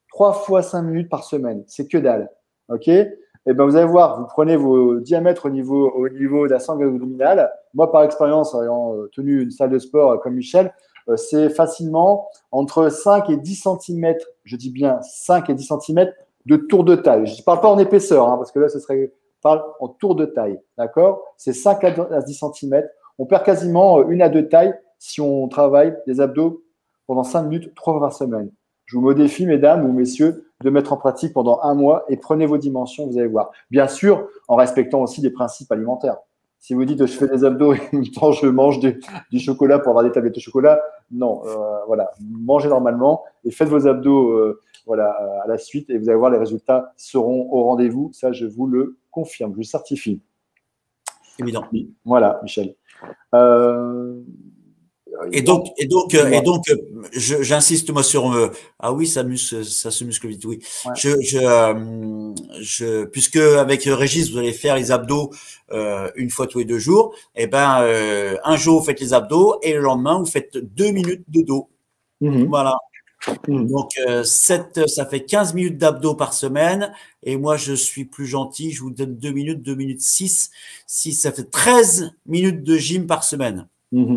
par semaine. C'est que dalle. OK ? Et ben, vous allez voir, vous prenez vos diamètres au niveau de la sangle abdominale. Moi, par expérience, ayant tenu une salle de sport comme Michel, c'est facilement entre 5 et 10 cm, je dis bien 5 et 10 cm de tour de taille. Je ne parle pas en épaisseur, hein, parce que là, je parle en tour de taille. D'accord ? C'est 5 à 10 cm. On perd quasiment 1 à 2 tailles si on travaille les abdos pendant 5 minutes, 3 fois par semaine. Je vous défie, mesdames ou messieurs, de mettre en pratique pendant 1 mois et prenez vos dimensions, vous allez voir. Bien sûr, en respectant aussi des principes alimentaires. Si vous dites je fais des abdos et en même temps je mange du chocolat pour avoir des tablettes de chocolat, non, voilà, mangez normalement et faites vos abdos à la suite et vous allez voir les résultats seront au rendez-vous. Ça, je vous le confirme, je le certifie. Évident. Voilà, Michel. Et donc, j'insiste moi sur ah oui, ça se muscle vite, oui. Ouais. Puisque avec Régis vous allez faire les abdos une fois tous les 2 jours, et ben un jour vous faites les abdos et le lendemain vous faites 2 minutes de dos. Voilà. Donc, ça fait 15 minutes d'abdos par semaine. Et moi, je suis plus gentil. Je vous donne 2 minutes, 2 minutes 6. Si ça fait 13 minutes de gym par semaine.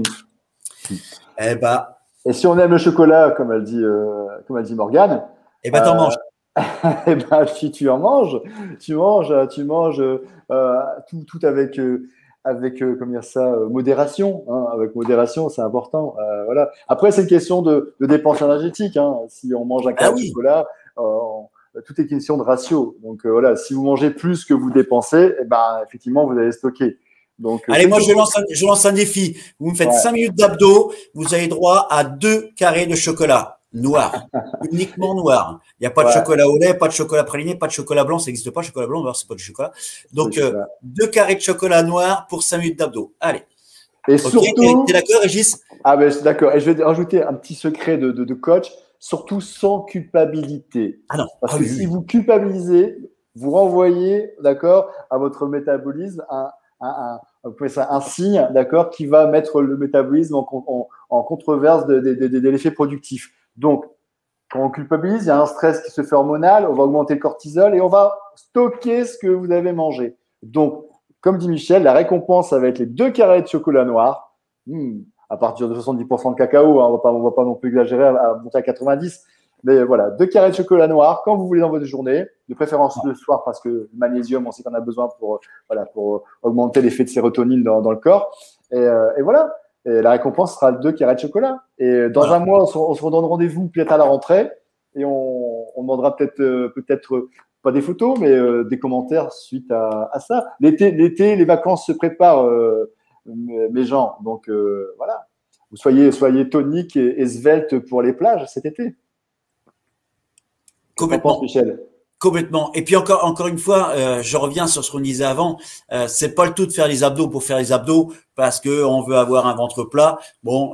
Eh ben. Et si on aime le chocolat, comme elle dit Morgane, eh ben, t'en manges. Eh ben, si tu en manges, tu manges tout avec comment dire ça, modération. Hein, avec modération, c'est important. Voilà. Après, c'est une question de dépense énergétique. Hein. Si on mange un carré de chocolat, tout est question de ratio. Donc voilà, si vous mangez plus que vous dépensez, eh ben, effectivement, vous allez stocker. Donc, allez, moi, je lance un défi. Vous me faites 5 minutes d'abdos, vous avez droit à 2 carrés de chocolat noir, uniquement noir. Il n'y a pas de chocolat au lait, pas de chocolat praliné, pas de chocolat blanc, ça n'existe pas, chocolat blanc, c'est pas du chocolat. Donc, 2 carrés de chocolat noir pour 5 minutes d'abdos. Allez. Et surtout. T'es d'accord, Régis? Ah ben, je suis d'accord. Et je vais rajouter un petit secret de coach, surtout sans culpabilité. Ah non. Parce que si vous culpabilisez, vous renvoyez, d'accord, à votre métabolisme un signe, d'accord, qui va mettre le métabolisme en controverse de l'effet productif. Donc, quand on culpabilise, il y a un stress qui se fait hormonal, on va augmenter le cortisol et on va stocker ce que vous avez mangé. Donc, comme dit Michel, la récompense, ça va être les 2 carrés de chocolat noir, à partir de 70% de cacao, hein, on va pas non plus exagérer à monter à 90, mais voilà, 2 carrés de chocolat noir quand vous voulez dans votre journée, de préférence le soir parce que le magnésium, on sait qu'on a besoin pour augmenter l'effet de sérotonine dans le corps. Et voilà. Et la récompense sera 2 carrés de chocolat. Et dans un mois, on se redonne rendez-vous peut-être à la rentrée et on demandera peut-être pas des photos, mais des commentaires suite à ça. L'été, les vacances se préparent, mes gens. Donc voilà, vous soyez tonique et svelte pour les plages cet été. Complètement. Michel. Complètement. Et puis encore une fois, je reviens sur ce qu'on disait avant. C'est pas le tout de faire les abdos pour faire les abdos parce que on veut avoir un ventre plat. Bon,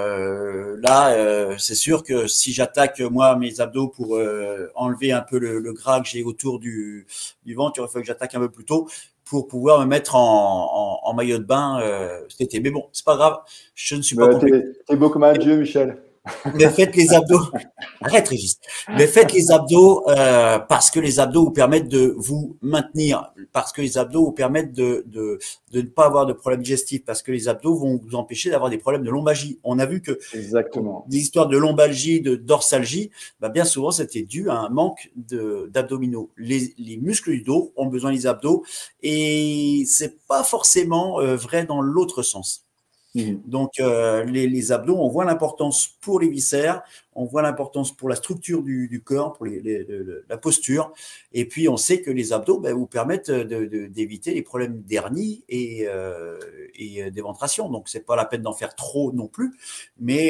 là, c'est sûr que si j'attaque moi mes abdos pour enlever un peu le gras que j'ai autour du ventre, il faut que j'attaque un peu plus tôt pour pouvoir me mettre en maillot de bain cet été. Mais bon, c'est pas grave. Je ne suis pas complet. T'es beau comme un dieu, Michel. Mais faites les abdos. Arrête, Régis. Mais faites les abdos parce que les abdos vous permettent de vous maintenir, parce que les abdos vous permettent de ne pas avoir de problèmes digestifs, parce que les abdos vont vous empêcher d'avoir des problèmes de lombalgie. On a vu que des histoires de lombalgie, de dorsalgie, bien souvent c'était dû à un manque d'abdominaux. Les muscles du dos ont besoin des abdos et c'est pas forcément vrai dans l'autre sens. Donc, les abdos, on voit l'importance pour les viscères, on voit l'importance pour la structure du corps, pour la posture. Et puis, on sait que les abdos vous permettent d'éviter les problèmes d'hernie et d'éventration. Donc, c'est pas la peine d'en faire trop non plus. Mais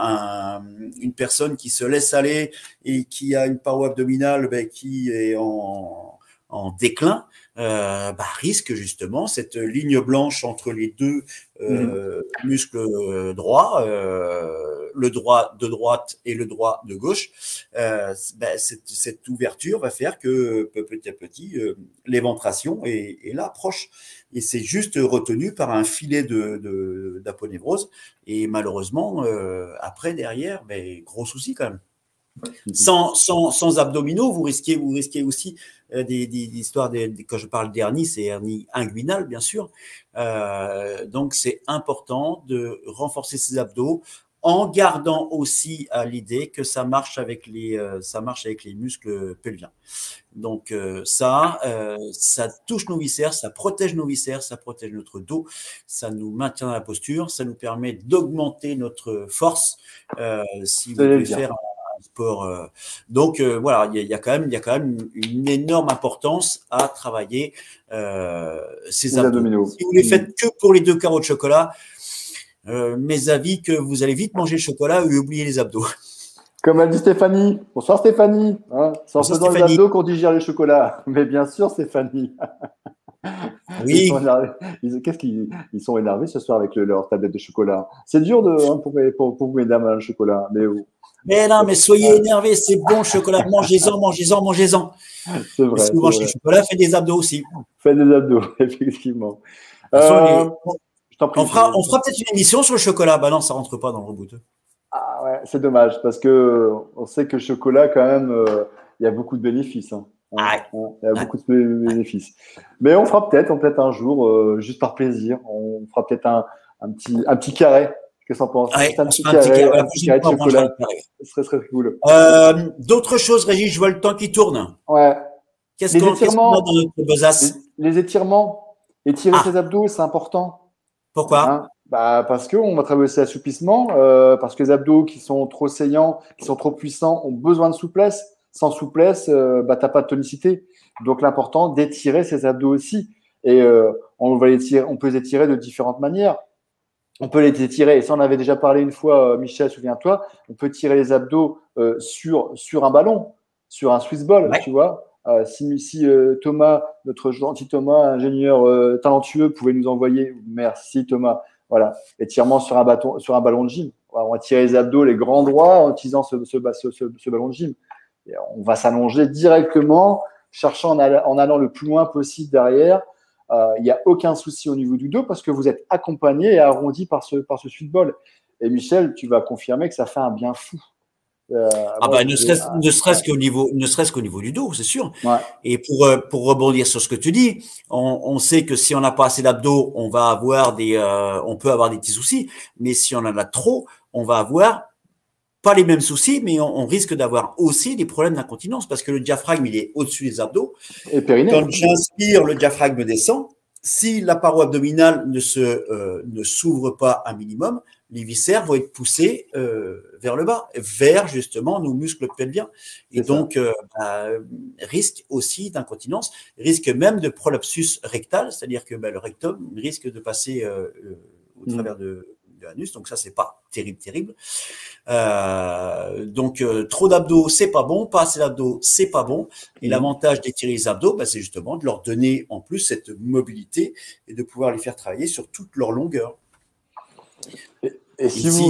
une personne qui se laisse aller et qui a une paroi abdominale qui est en déclin, risque justement cette ligne blanche entre les deux muscles droits, le droit de droite et le droit de gauche. Cette ouverture va faire que petit à petit, l'éventration est là, proche. Et c'est juste retenu par un filet d'aponévrose. Et malheureusement, après, derrière, gros souci quand même. Sans abdominaux, vous risquez aussi des histoires, quand je parle d'hernie, c'est hernie inguinale, bien sûr. Donc, c'est important de renforcer ses abdos en gardant aussi à l'idée que ça marche avec les muscles pelviens. Donc, ça touche nos viscères, ça protège nos viscères, ça protège notre dos, ça nous maintient dans la posture, ça nous permet d'augmenter notre force si vous voulez faire sport. Donc voilà, il y a quand même une énorme importance à travailler ces abdos. Si vous les faites que pour les 2 carreaux de chocolat, mes avis que vous allez vite manger le chocolat et oublier les abdos. Comme a dit Stéphanie. Bonsoir Stéphanie. C'est en faisant les abdos qu'on digère le chocolat. Mais bien sûr Stéphanie. Oui. Ils sont énervés ce soir avec leur tablette de chocolat. C'est dur pour vous mesdames le chocolat. Mais non, mais soyez énervés, c'est bon le chocolat, mangez-en. C'est vrai. Si vous mangez du chocolat, faites des abdos aussi. Faites des abdos, effectivement. On fera peut-être une émission sur le chocolat. Non, ça rentre pas dans le reboot. Ah ouais, c'est dommage parce que on sait que le chocolat, quand même, il y a beaucoup de bénéfices. Hein. Ah, Il y a ouais, beaucoup de ouais. bénéfices. Mais on fera peut-être un jour, juste par plaisir, on fera peut-être un petit carré. Qu'est-ce que t'en penses? Ouais, Juste on se fait la un petit prochaine carré de fois, on mangera chocolat. le carré. Ce serait très cool. D'autres choses, Régis, je vois le temps qui tourne. Ouais. Qu'est-ce qu'on a dans notre Les, besace? les étirements, étirer ses Ah, abdos, c'est important. Hein. pourquoi? Bah, parce qu'on va travailler aussi l'assouplissement, parce que les abdos qui sont trop saillants, qui sont trop puissants, ont besoin de souplesse. Sans souplesse, bah, tu n'as pas de tonicité. Donc, l'important, d'étirer ces abdos aussi. Et on peut les étirer de différentes manières. On peut les étirer, et ça on avait déjà parlé une fois, Michel, souviens-toi, on peut tirer les abdos sur un ballon, sur un Swiss ball, Ouais. tu vois. Si Thomas, notre gentil Thomas, ingénieur talentueux, pouvait nous envoyer, merci Thomas, voilà, étirement sur un ballon de gym. On va tirer les abdos, les grands droits en utilisant ce ballon de gym. Et on va s'allonger directement, cherchant en allant le plus loin possible derrière. Il n'y a aucun souci au niveau du dos parce que vous êtes accompagné et arrondi par ce sweet ball. Et Michel, tu vas confirmer que ça fait un bien fou. Ah Moi, bah, je faisais, ne serait-ce qu'au niveau du dos, c'est sûr. ouais, Et pour rebondir sur ce que tu dis, on sait que si on n'a pas assez d'abdos, on peut avoir des petits soucis. Mais si on en a trop, on va avoir pas les mêmes soucis, mais on risque d'avoir aussi des problèmes d'incontinence parce que le diaphragme, il est au-dessus des abdos. et périnée. Quand j'inspire, le diaphragme descend. Si la paroi abdominale ne s'ouvre pas un minimum, les viscères vont être poussés vers le bas, vers justement nos muscles pelviens. Et C'est ça. donc, risque aussi d'incontinence, risque même de prolapsus rectal, c'est-à-dire que le rectum risque de passer au Mm. travers de l'anus. Donc ça, c'est pas terrible. Donc, trop d'abdos, c'est pas bon. Pas assez d'abdos, c'est pas bon. Et Mm. l'avantage d'étirer les abdos, c'est justement de leur donner en plus cette mobilité et de pouvoir les faire travailler sur toute leur longueur. Et si Ici, vous.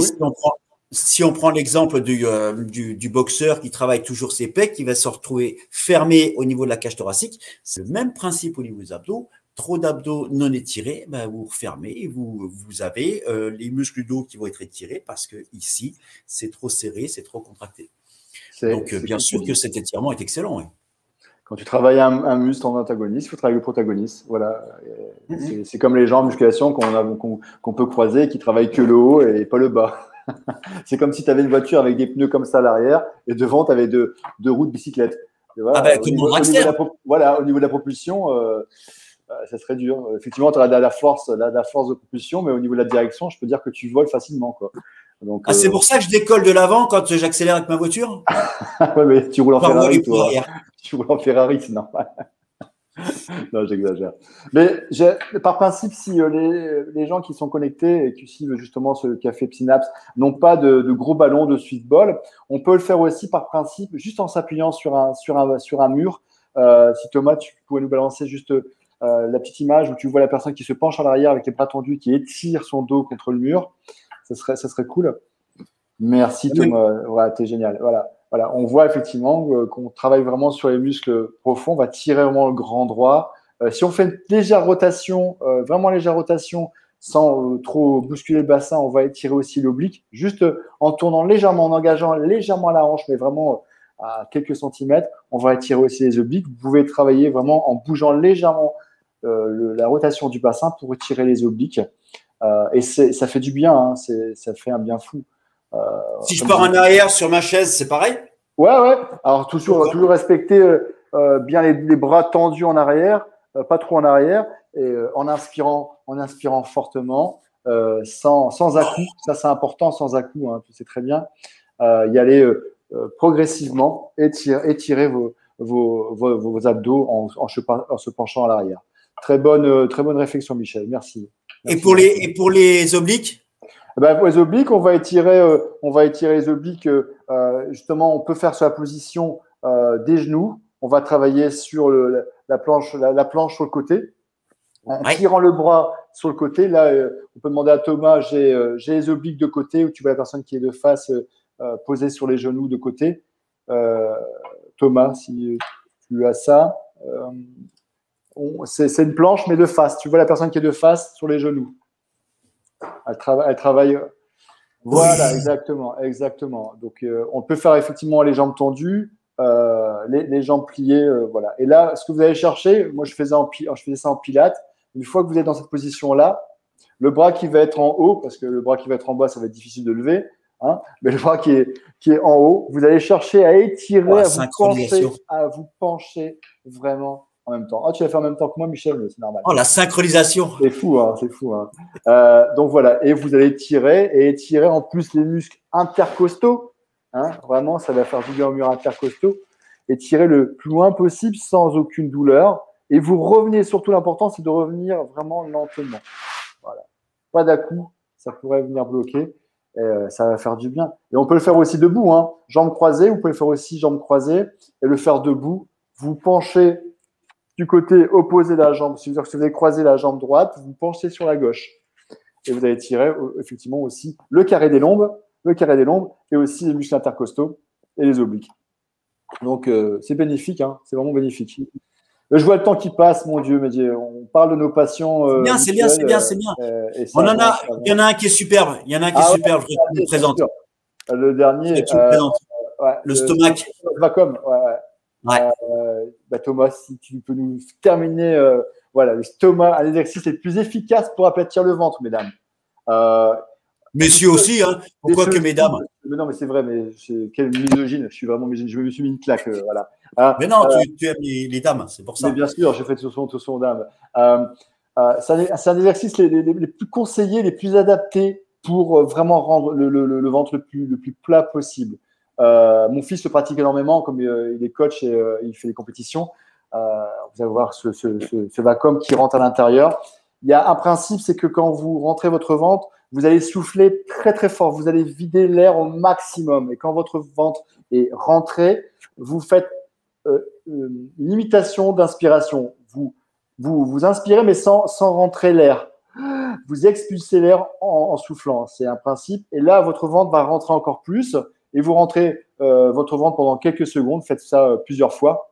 si on prend l'exemple du boxeur qui travaille toujours ses pecs, qui va se retrouver fermé au niveau de la cage thoracique, c'est le même principe au niveau des abdos. Trop d'abdos non étirés, vous refermez et vous avez les muscles du dos qui vont être étirés parce que ici, c'est trop serré, c'est trop contracté. Donc, C'est bien comme tu sûr que dis. cet étirement est excellent. Ouais. Quand tu travailles un muscle en antagoniste, il faut travailler le protagoniste. Voilà. Mm-hmm. C'est comme les gens en musculation qu'on peut croiser qui travaillent que le haut et pas le bas. C'est comme si tu avais une voiture avec des pneus comme ça à l'arrière et devant, tu avais deux roues de bicyclette. Et Ah voilà, comme mon dragster. au niveau de la propulsion, ça serait dur. Effectivement, tu as la force de propulsion, mais au niveau de la direction, je peux dire que tu voles facilement. Quoi. Donc, Ah, c'est pour ça que je décolle de l'avant quand j'accélère avec ma voiture. ouais, mais tu roules en J'envoie les Ferrari, pneus toi. arrière. Tu roules en Ferrari, c'est normal. Non, j'exagère. Mais par principe, si les gens qui sont connectés et qui suivent justement ce café Synapse n'ont pas de gros ballons de sweet ball, on peut le faire aussi par principe, juste en s'appuyant sur un mur. Si Thomas, tu pouvais nous balancer juste la petite image où tu vois la personne qui se penche en arrière avec les bras tendus, qui étire son dos contre le mur, ça serait cool. Merci Thomas, voilà, t'es génial. Voilà, on voit effectivement qu'on travaille vraiment sur les muscles profonds, on va tirer vraiment le grand droit. Si on fait une légère rotation, vraiment légère rotation, sans trop bousculer le bassin, on va étirer aussi l'oblique, juste en tournant légèrement, en engageant légèrement la hanche, mais vraiment à quelques centimètres, on va étirer aussi les obliques. Vous pouvez travailler vraiment en bougeant légèrement la rotation du bassin pour étirer les obliques. Et ça fait du bien, hein, ça fait un bien fou. Si je pars en arrière sur ma chaise, c'est pareil? Ouais. Alors, toujours respecter bien les bras tendus en arrière, pas trop en arrière, et en inspirant fortement, sans à-coups. Ça, c'est important, sans à-coups, hein, tu sais très bien. Y aller progressivement, étirer vos abdos en se penchant à l'arrière. Très bonne réflexion, Michel. Merci. Et pour les obliques? Pour les obliques, on va étirer les obliques. Justement, on peut faire sur la position des genoux. On va travailler sur la planche sur le côté. En tirant le bras sur le côté, là, on peut demander à Thomas, j'ai les obliques de côté, ou tu vois la personne qui est de face posée sur les genoux de côté. Thomas, si tu as ça. C'est une planche, mais de face. Tu vois la personne qui est de face sur les genoux. Elle travaille. Voilà, exactement, exactement. Donc, on peut faire effectivement les jambes tendues, les jambes pliées, voilà. Et là, ce que vous allez chercher, moi, je faisais ça en pilates. Une fois que vous êtes dans cette position-là, le bras qui va être en haut, parce que le bras qui va être en bas, ça va être difficile de lever, hein, mais le bras qui est en haut, vous allez chercher à étirer, à vous pencher vraiment en même temps. Ah, tu vas faire en même temps que moi, Michel, mais c'est normal. Oh, la synchronisation. C'est fou, hein, c'est fou. Hein. Donc voilà, et vous allez étirer en plus les muscles intercostaux. Hein, vraiment, ça va faire du bien au mur intercostaux. Étirer le plus loin possible sans aucune douleur. Et vous revenez, surtout l'important, c'est de revenir vraiment lentement. Voilà. Pas d'à-coup, ça pourrait venir bloquer. Et, ça va faire du bien. Et on peut le faire aussi debout. Hein. Jambes croisées, vous pouvez le faire aussi jambes croisées et le faire debout. Vous penchez du côté opposé de la jambe. C'est-à-dire que si vous avez croisé la jambe droite, vous penchez sur la gauche. Et vous allez tirer effectivement aussi le carré des lombes et aussi les muscles intercostaux et les obliques. Donc, c'est bénéfique, hein, c'est vraiment bénéfique. Je vois le temps qui passe, mon Dieu, mais on parle de nos patients. C'est bien. Il y en a un qui est superbe. Il y en a un qui est superbe. Je te le présente. Le dernier. Le stomac. Vacuum, ouais. Thomas, si tu peux nous terminer, voilà, le stomac, un exercice les plus efficaces pour aplatir le ventre, mesdames. Messieurs aussi, hein. Pourquoi que mesdames? Mais non, mais c'est vrai, mais quelle misogyne. Je suis vraiment misogyne. Je me suis mis une claque, voilà. Mais non, tu aimes les dames, c'est pour ça. Mais bien sûr, j'ai fait tout son dames. C'est un exercice les plus conseillés, les plus adaptés pour vraiment rendre le ventre le plus plat possible. Mon fils le pratique énormément, comme il est coach et il fait des compétitions. Vous allez voir ce vacuum qui rentre à l'intérieur. Il y a un principe, c'est que quand vous rentrez votre ventre, vous allez souffler très très fort. Vous allez vider l'air au maximum. Et quand votre ventre est rentré, vous faites une imitation d'inspiration. Vous inspirez, mais sans rentrer l'air. Vous expulsez l'air en soufflant. C'est un principe. Et là, votre ventre va rentrer encore plus. Et vous rentrez votre ventre pendant quelques secondes. Faites ça plusieurs fois.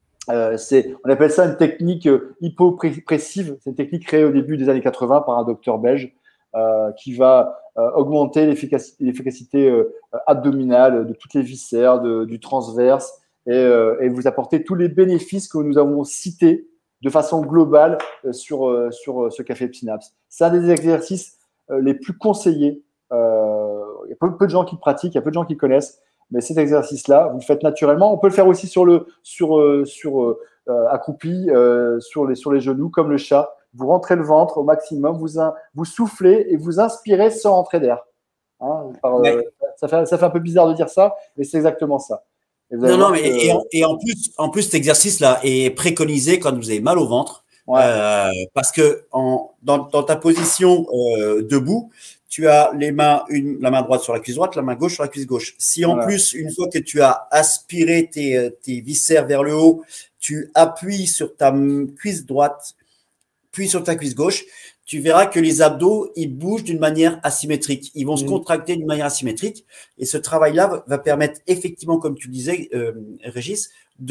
On appelle ça une technique hypopressive. C'est une technique créée au début des années 80 par un docteur belge qui va augmenter l'efficacité abdominale de toutes les viscères, du transverse et vous apporter tous les bénéfices que nous avons cités de façon globale sur ce café Synapse. C'est un des exercices les plus conseillés. Il y a peu de gens qui le pratiquent, il y a peu de gens qui le connaissent. Mais cet exercice-là, vous le faites naturellement. On peut le faire aussi accroupi, sur les genoux, comme le chat. Vous rentrez le ventre au maximum, vous soufflez et vous inspirez sans rentrer d'air. Hein, ça fait un peu bizarre de dire ça, mais c'est exactement ça. Et en plus, cet exercice-là est préconisé quand vous avez mal au ventre. Ouais. Parce que dans ta position debout, tu as la main droite sur la cuisse droite, la main gauche sur la cuisse gauche. Si en plus, une fois que tu as aspiré tes viscères vers le haut, tu appuies sur ta cuisse droite, puis sur ta cuisse gauche, tu verras que les abdos, ils bougent d'une manière asymétrique. Ils vont se contracter d'une manière asymétrique. Et ce travail-là va permettre effectivement, comme tu le disais, Régis,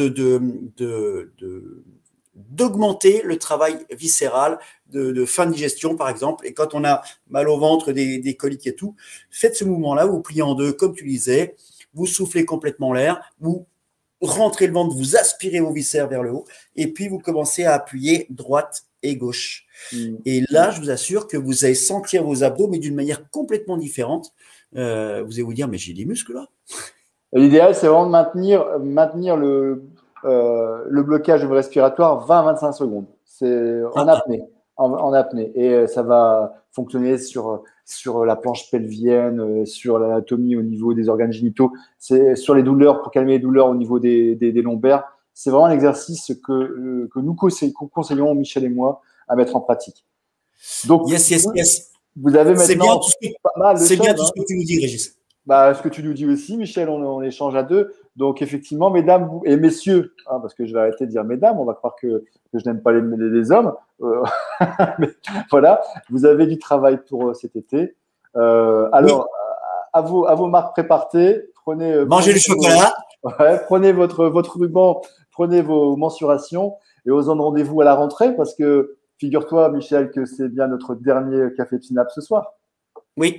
d'augmenter le travail viscéral de fin de digestion, par exemple. Et quand on a mal au ventre, des coliques et tout, faites ce mouvement-là, vous pliez en deux, comme tu disais, vous soufflez complètement l'air, vous rentrez le ventre, vous aspirez vos viscères vers le haut, et puis vous commencez à appuyer droite et gauche. Et là, je vous assure que vous allez sentir vos abdos, mais d'une manière complètement différente. Vous allez vous dire, mais j'ai des muscles là. L'idéal, c'est vraiment de maintenir le blocage respiratoire 20-25 secondes. C'est en apnée. En apnée. Et ça va fonctionner sur la planche pelvienne, sur l'anatomie au niveau des organes génitaux, c'est sur les douleurs, pour calmer les douleurs au niveau des lombaires. C'est vraiment un exercice que nous conseillons, Michel et moi, à mettre en pratique. Donc, yes. Vous avez maintenant pas mal de choses. C'est bien tout ce que tu nous dis, Régis. Ce que tu nous dis aussi, Michel, on échange à deux. Donc, effectivement, mesdames et messieurs, parce que je vais arrêter de dire mesdames, on va croire que je n'aime pas les hommes. Mais voilà, vous avez du travail pour cet été. Alors, à vos marques préparées, mangez du chocolat. Prenez votre ruban, prenez vos mensurations et on se donne rendez-vous à la rentrée parce que figure-toi, Michel, que c'est bien notre dernier Café Synapse ce soir. Oui.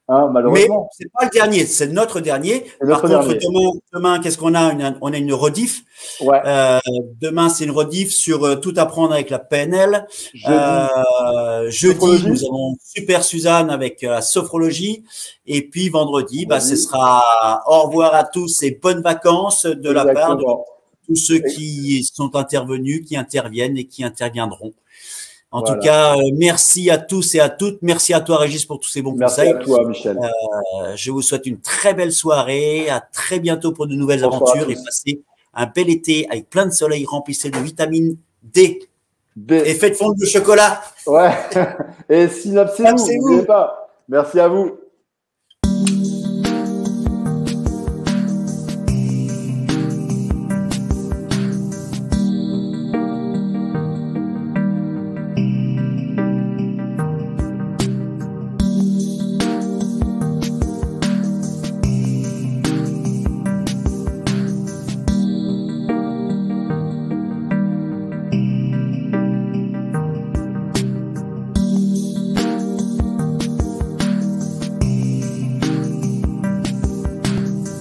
hein, Mais malheureusement. c'est pas le dernier, c'est notre dernier. C'est Par notre contre, dernier. demain, qu'est-ce qu'on a? On a une rediff. Ouais, Demain, c'est une rediff sur tout apprendre avec la PNL. jeudi, Jeudi, sophrologie. nous avons Super Suzanne avec la sophrologie. Et puis vendredi, ce Vendredi, sera au revoir à tous et bonnes vacances de la part de exactement. tous ceux Et qui sont intervenus, qui interviennent et qui interviendront. En tout voilà. cas, merci à tous et à toutes. Merci à toi, Régis, pour tous ces bons Merci à conseils. toi, Michel. Je vous souhaite une très belle soirée. À très bientôt pour de nouvelles Bonsoir à aventures et tous. passez un bel été avec plein de soleil, remplissez de vitamine D B. et faites fondre le chocolat. Ouais. Et synapsez-vous, n'oubliez Synapsez-vous. pas. Merci à vous.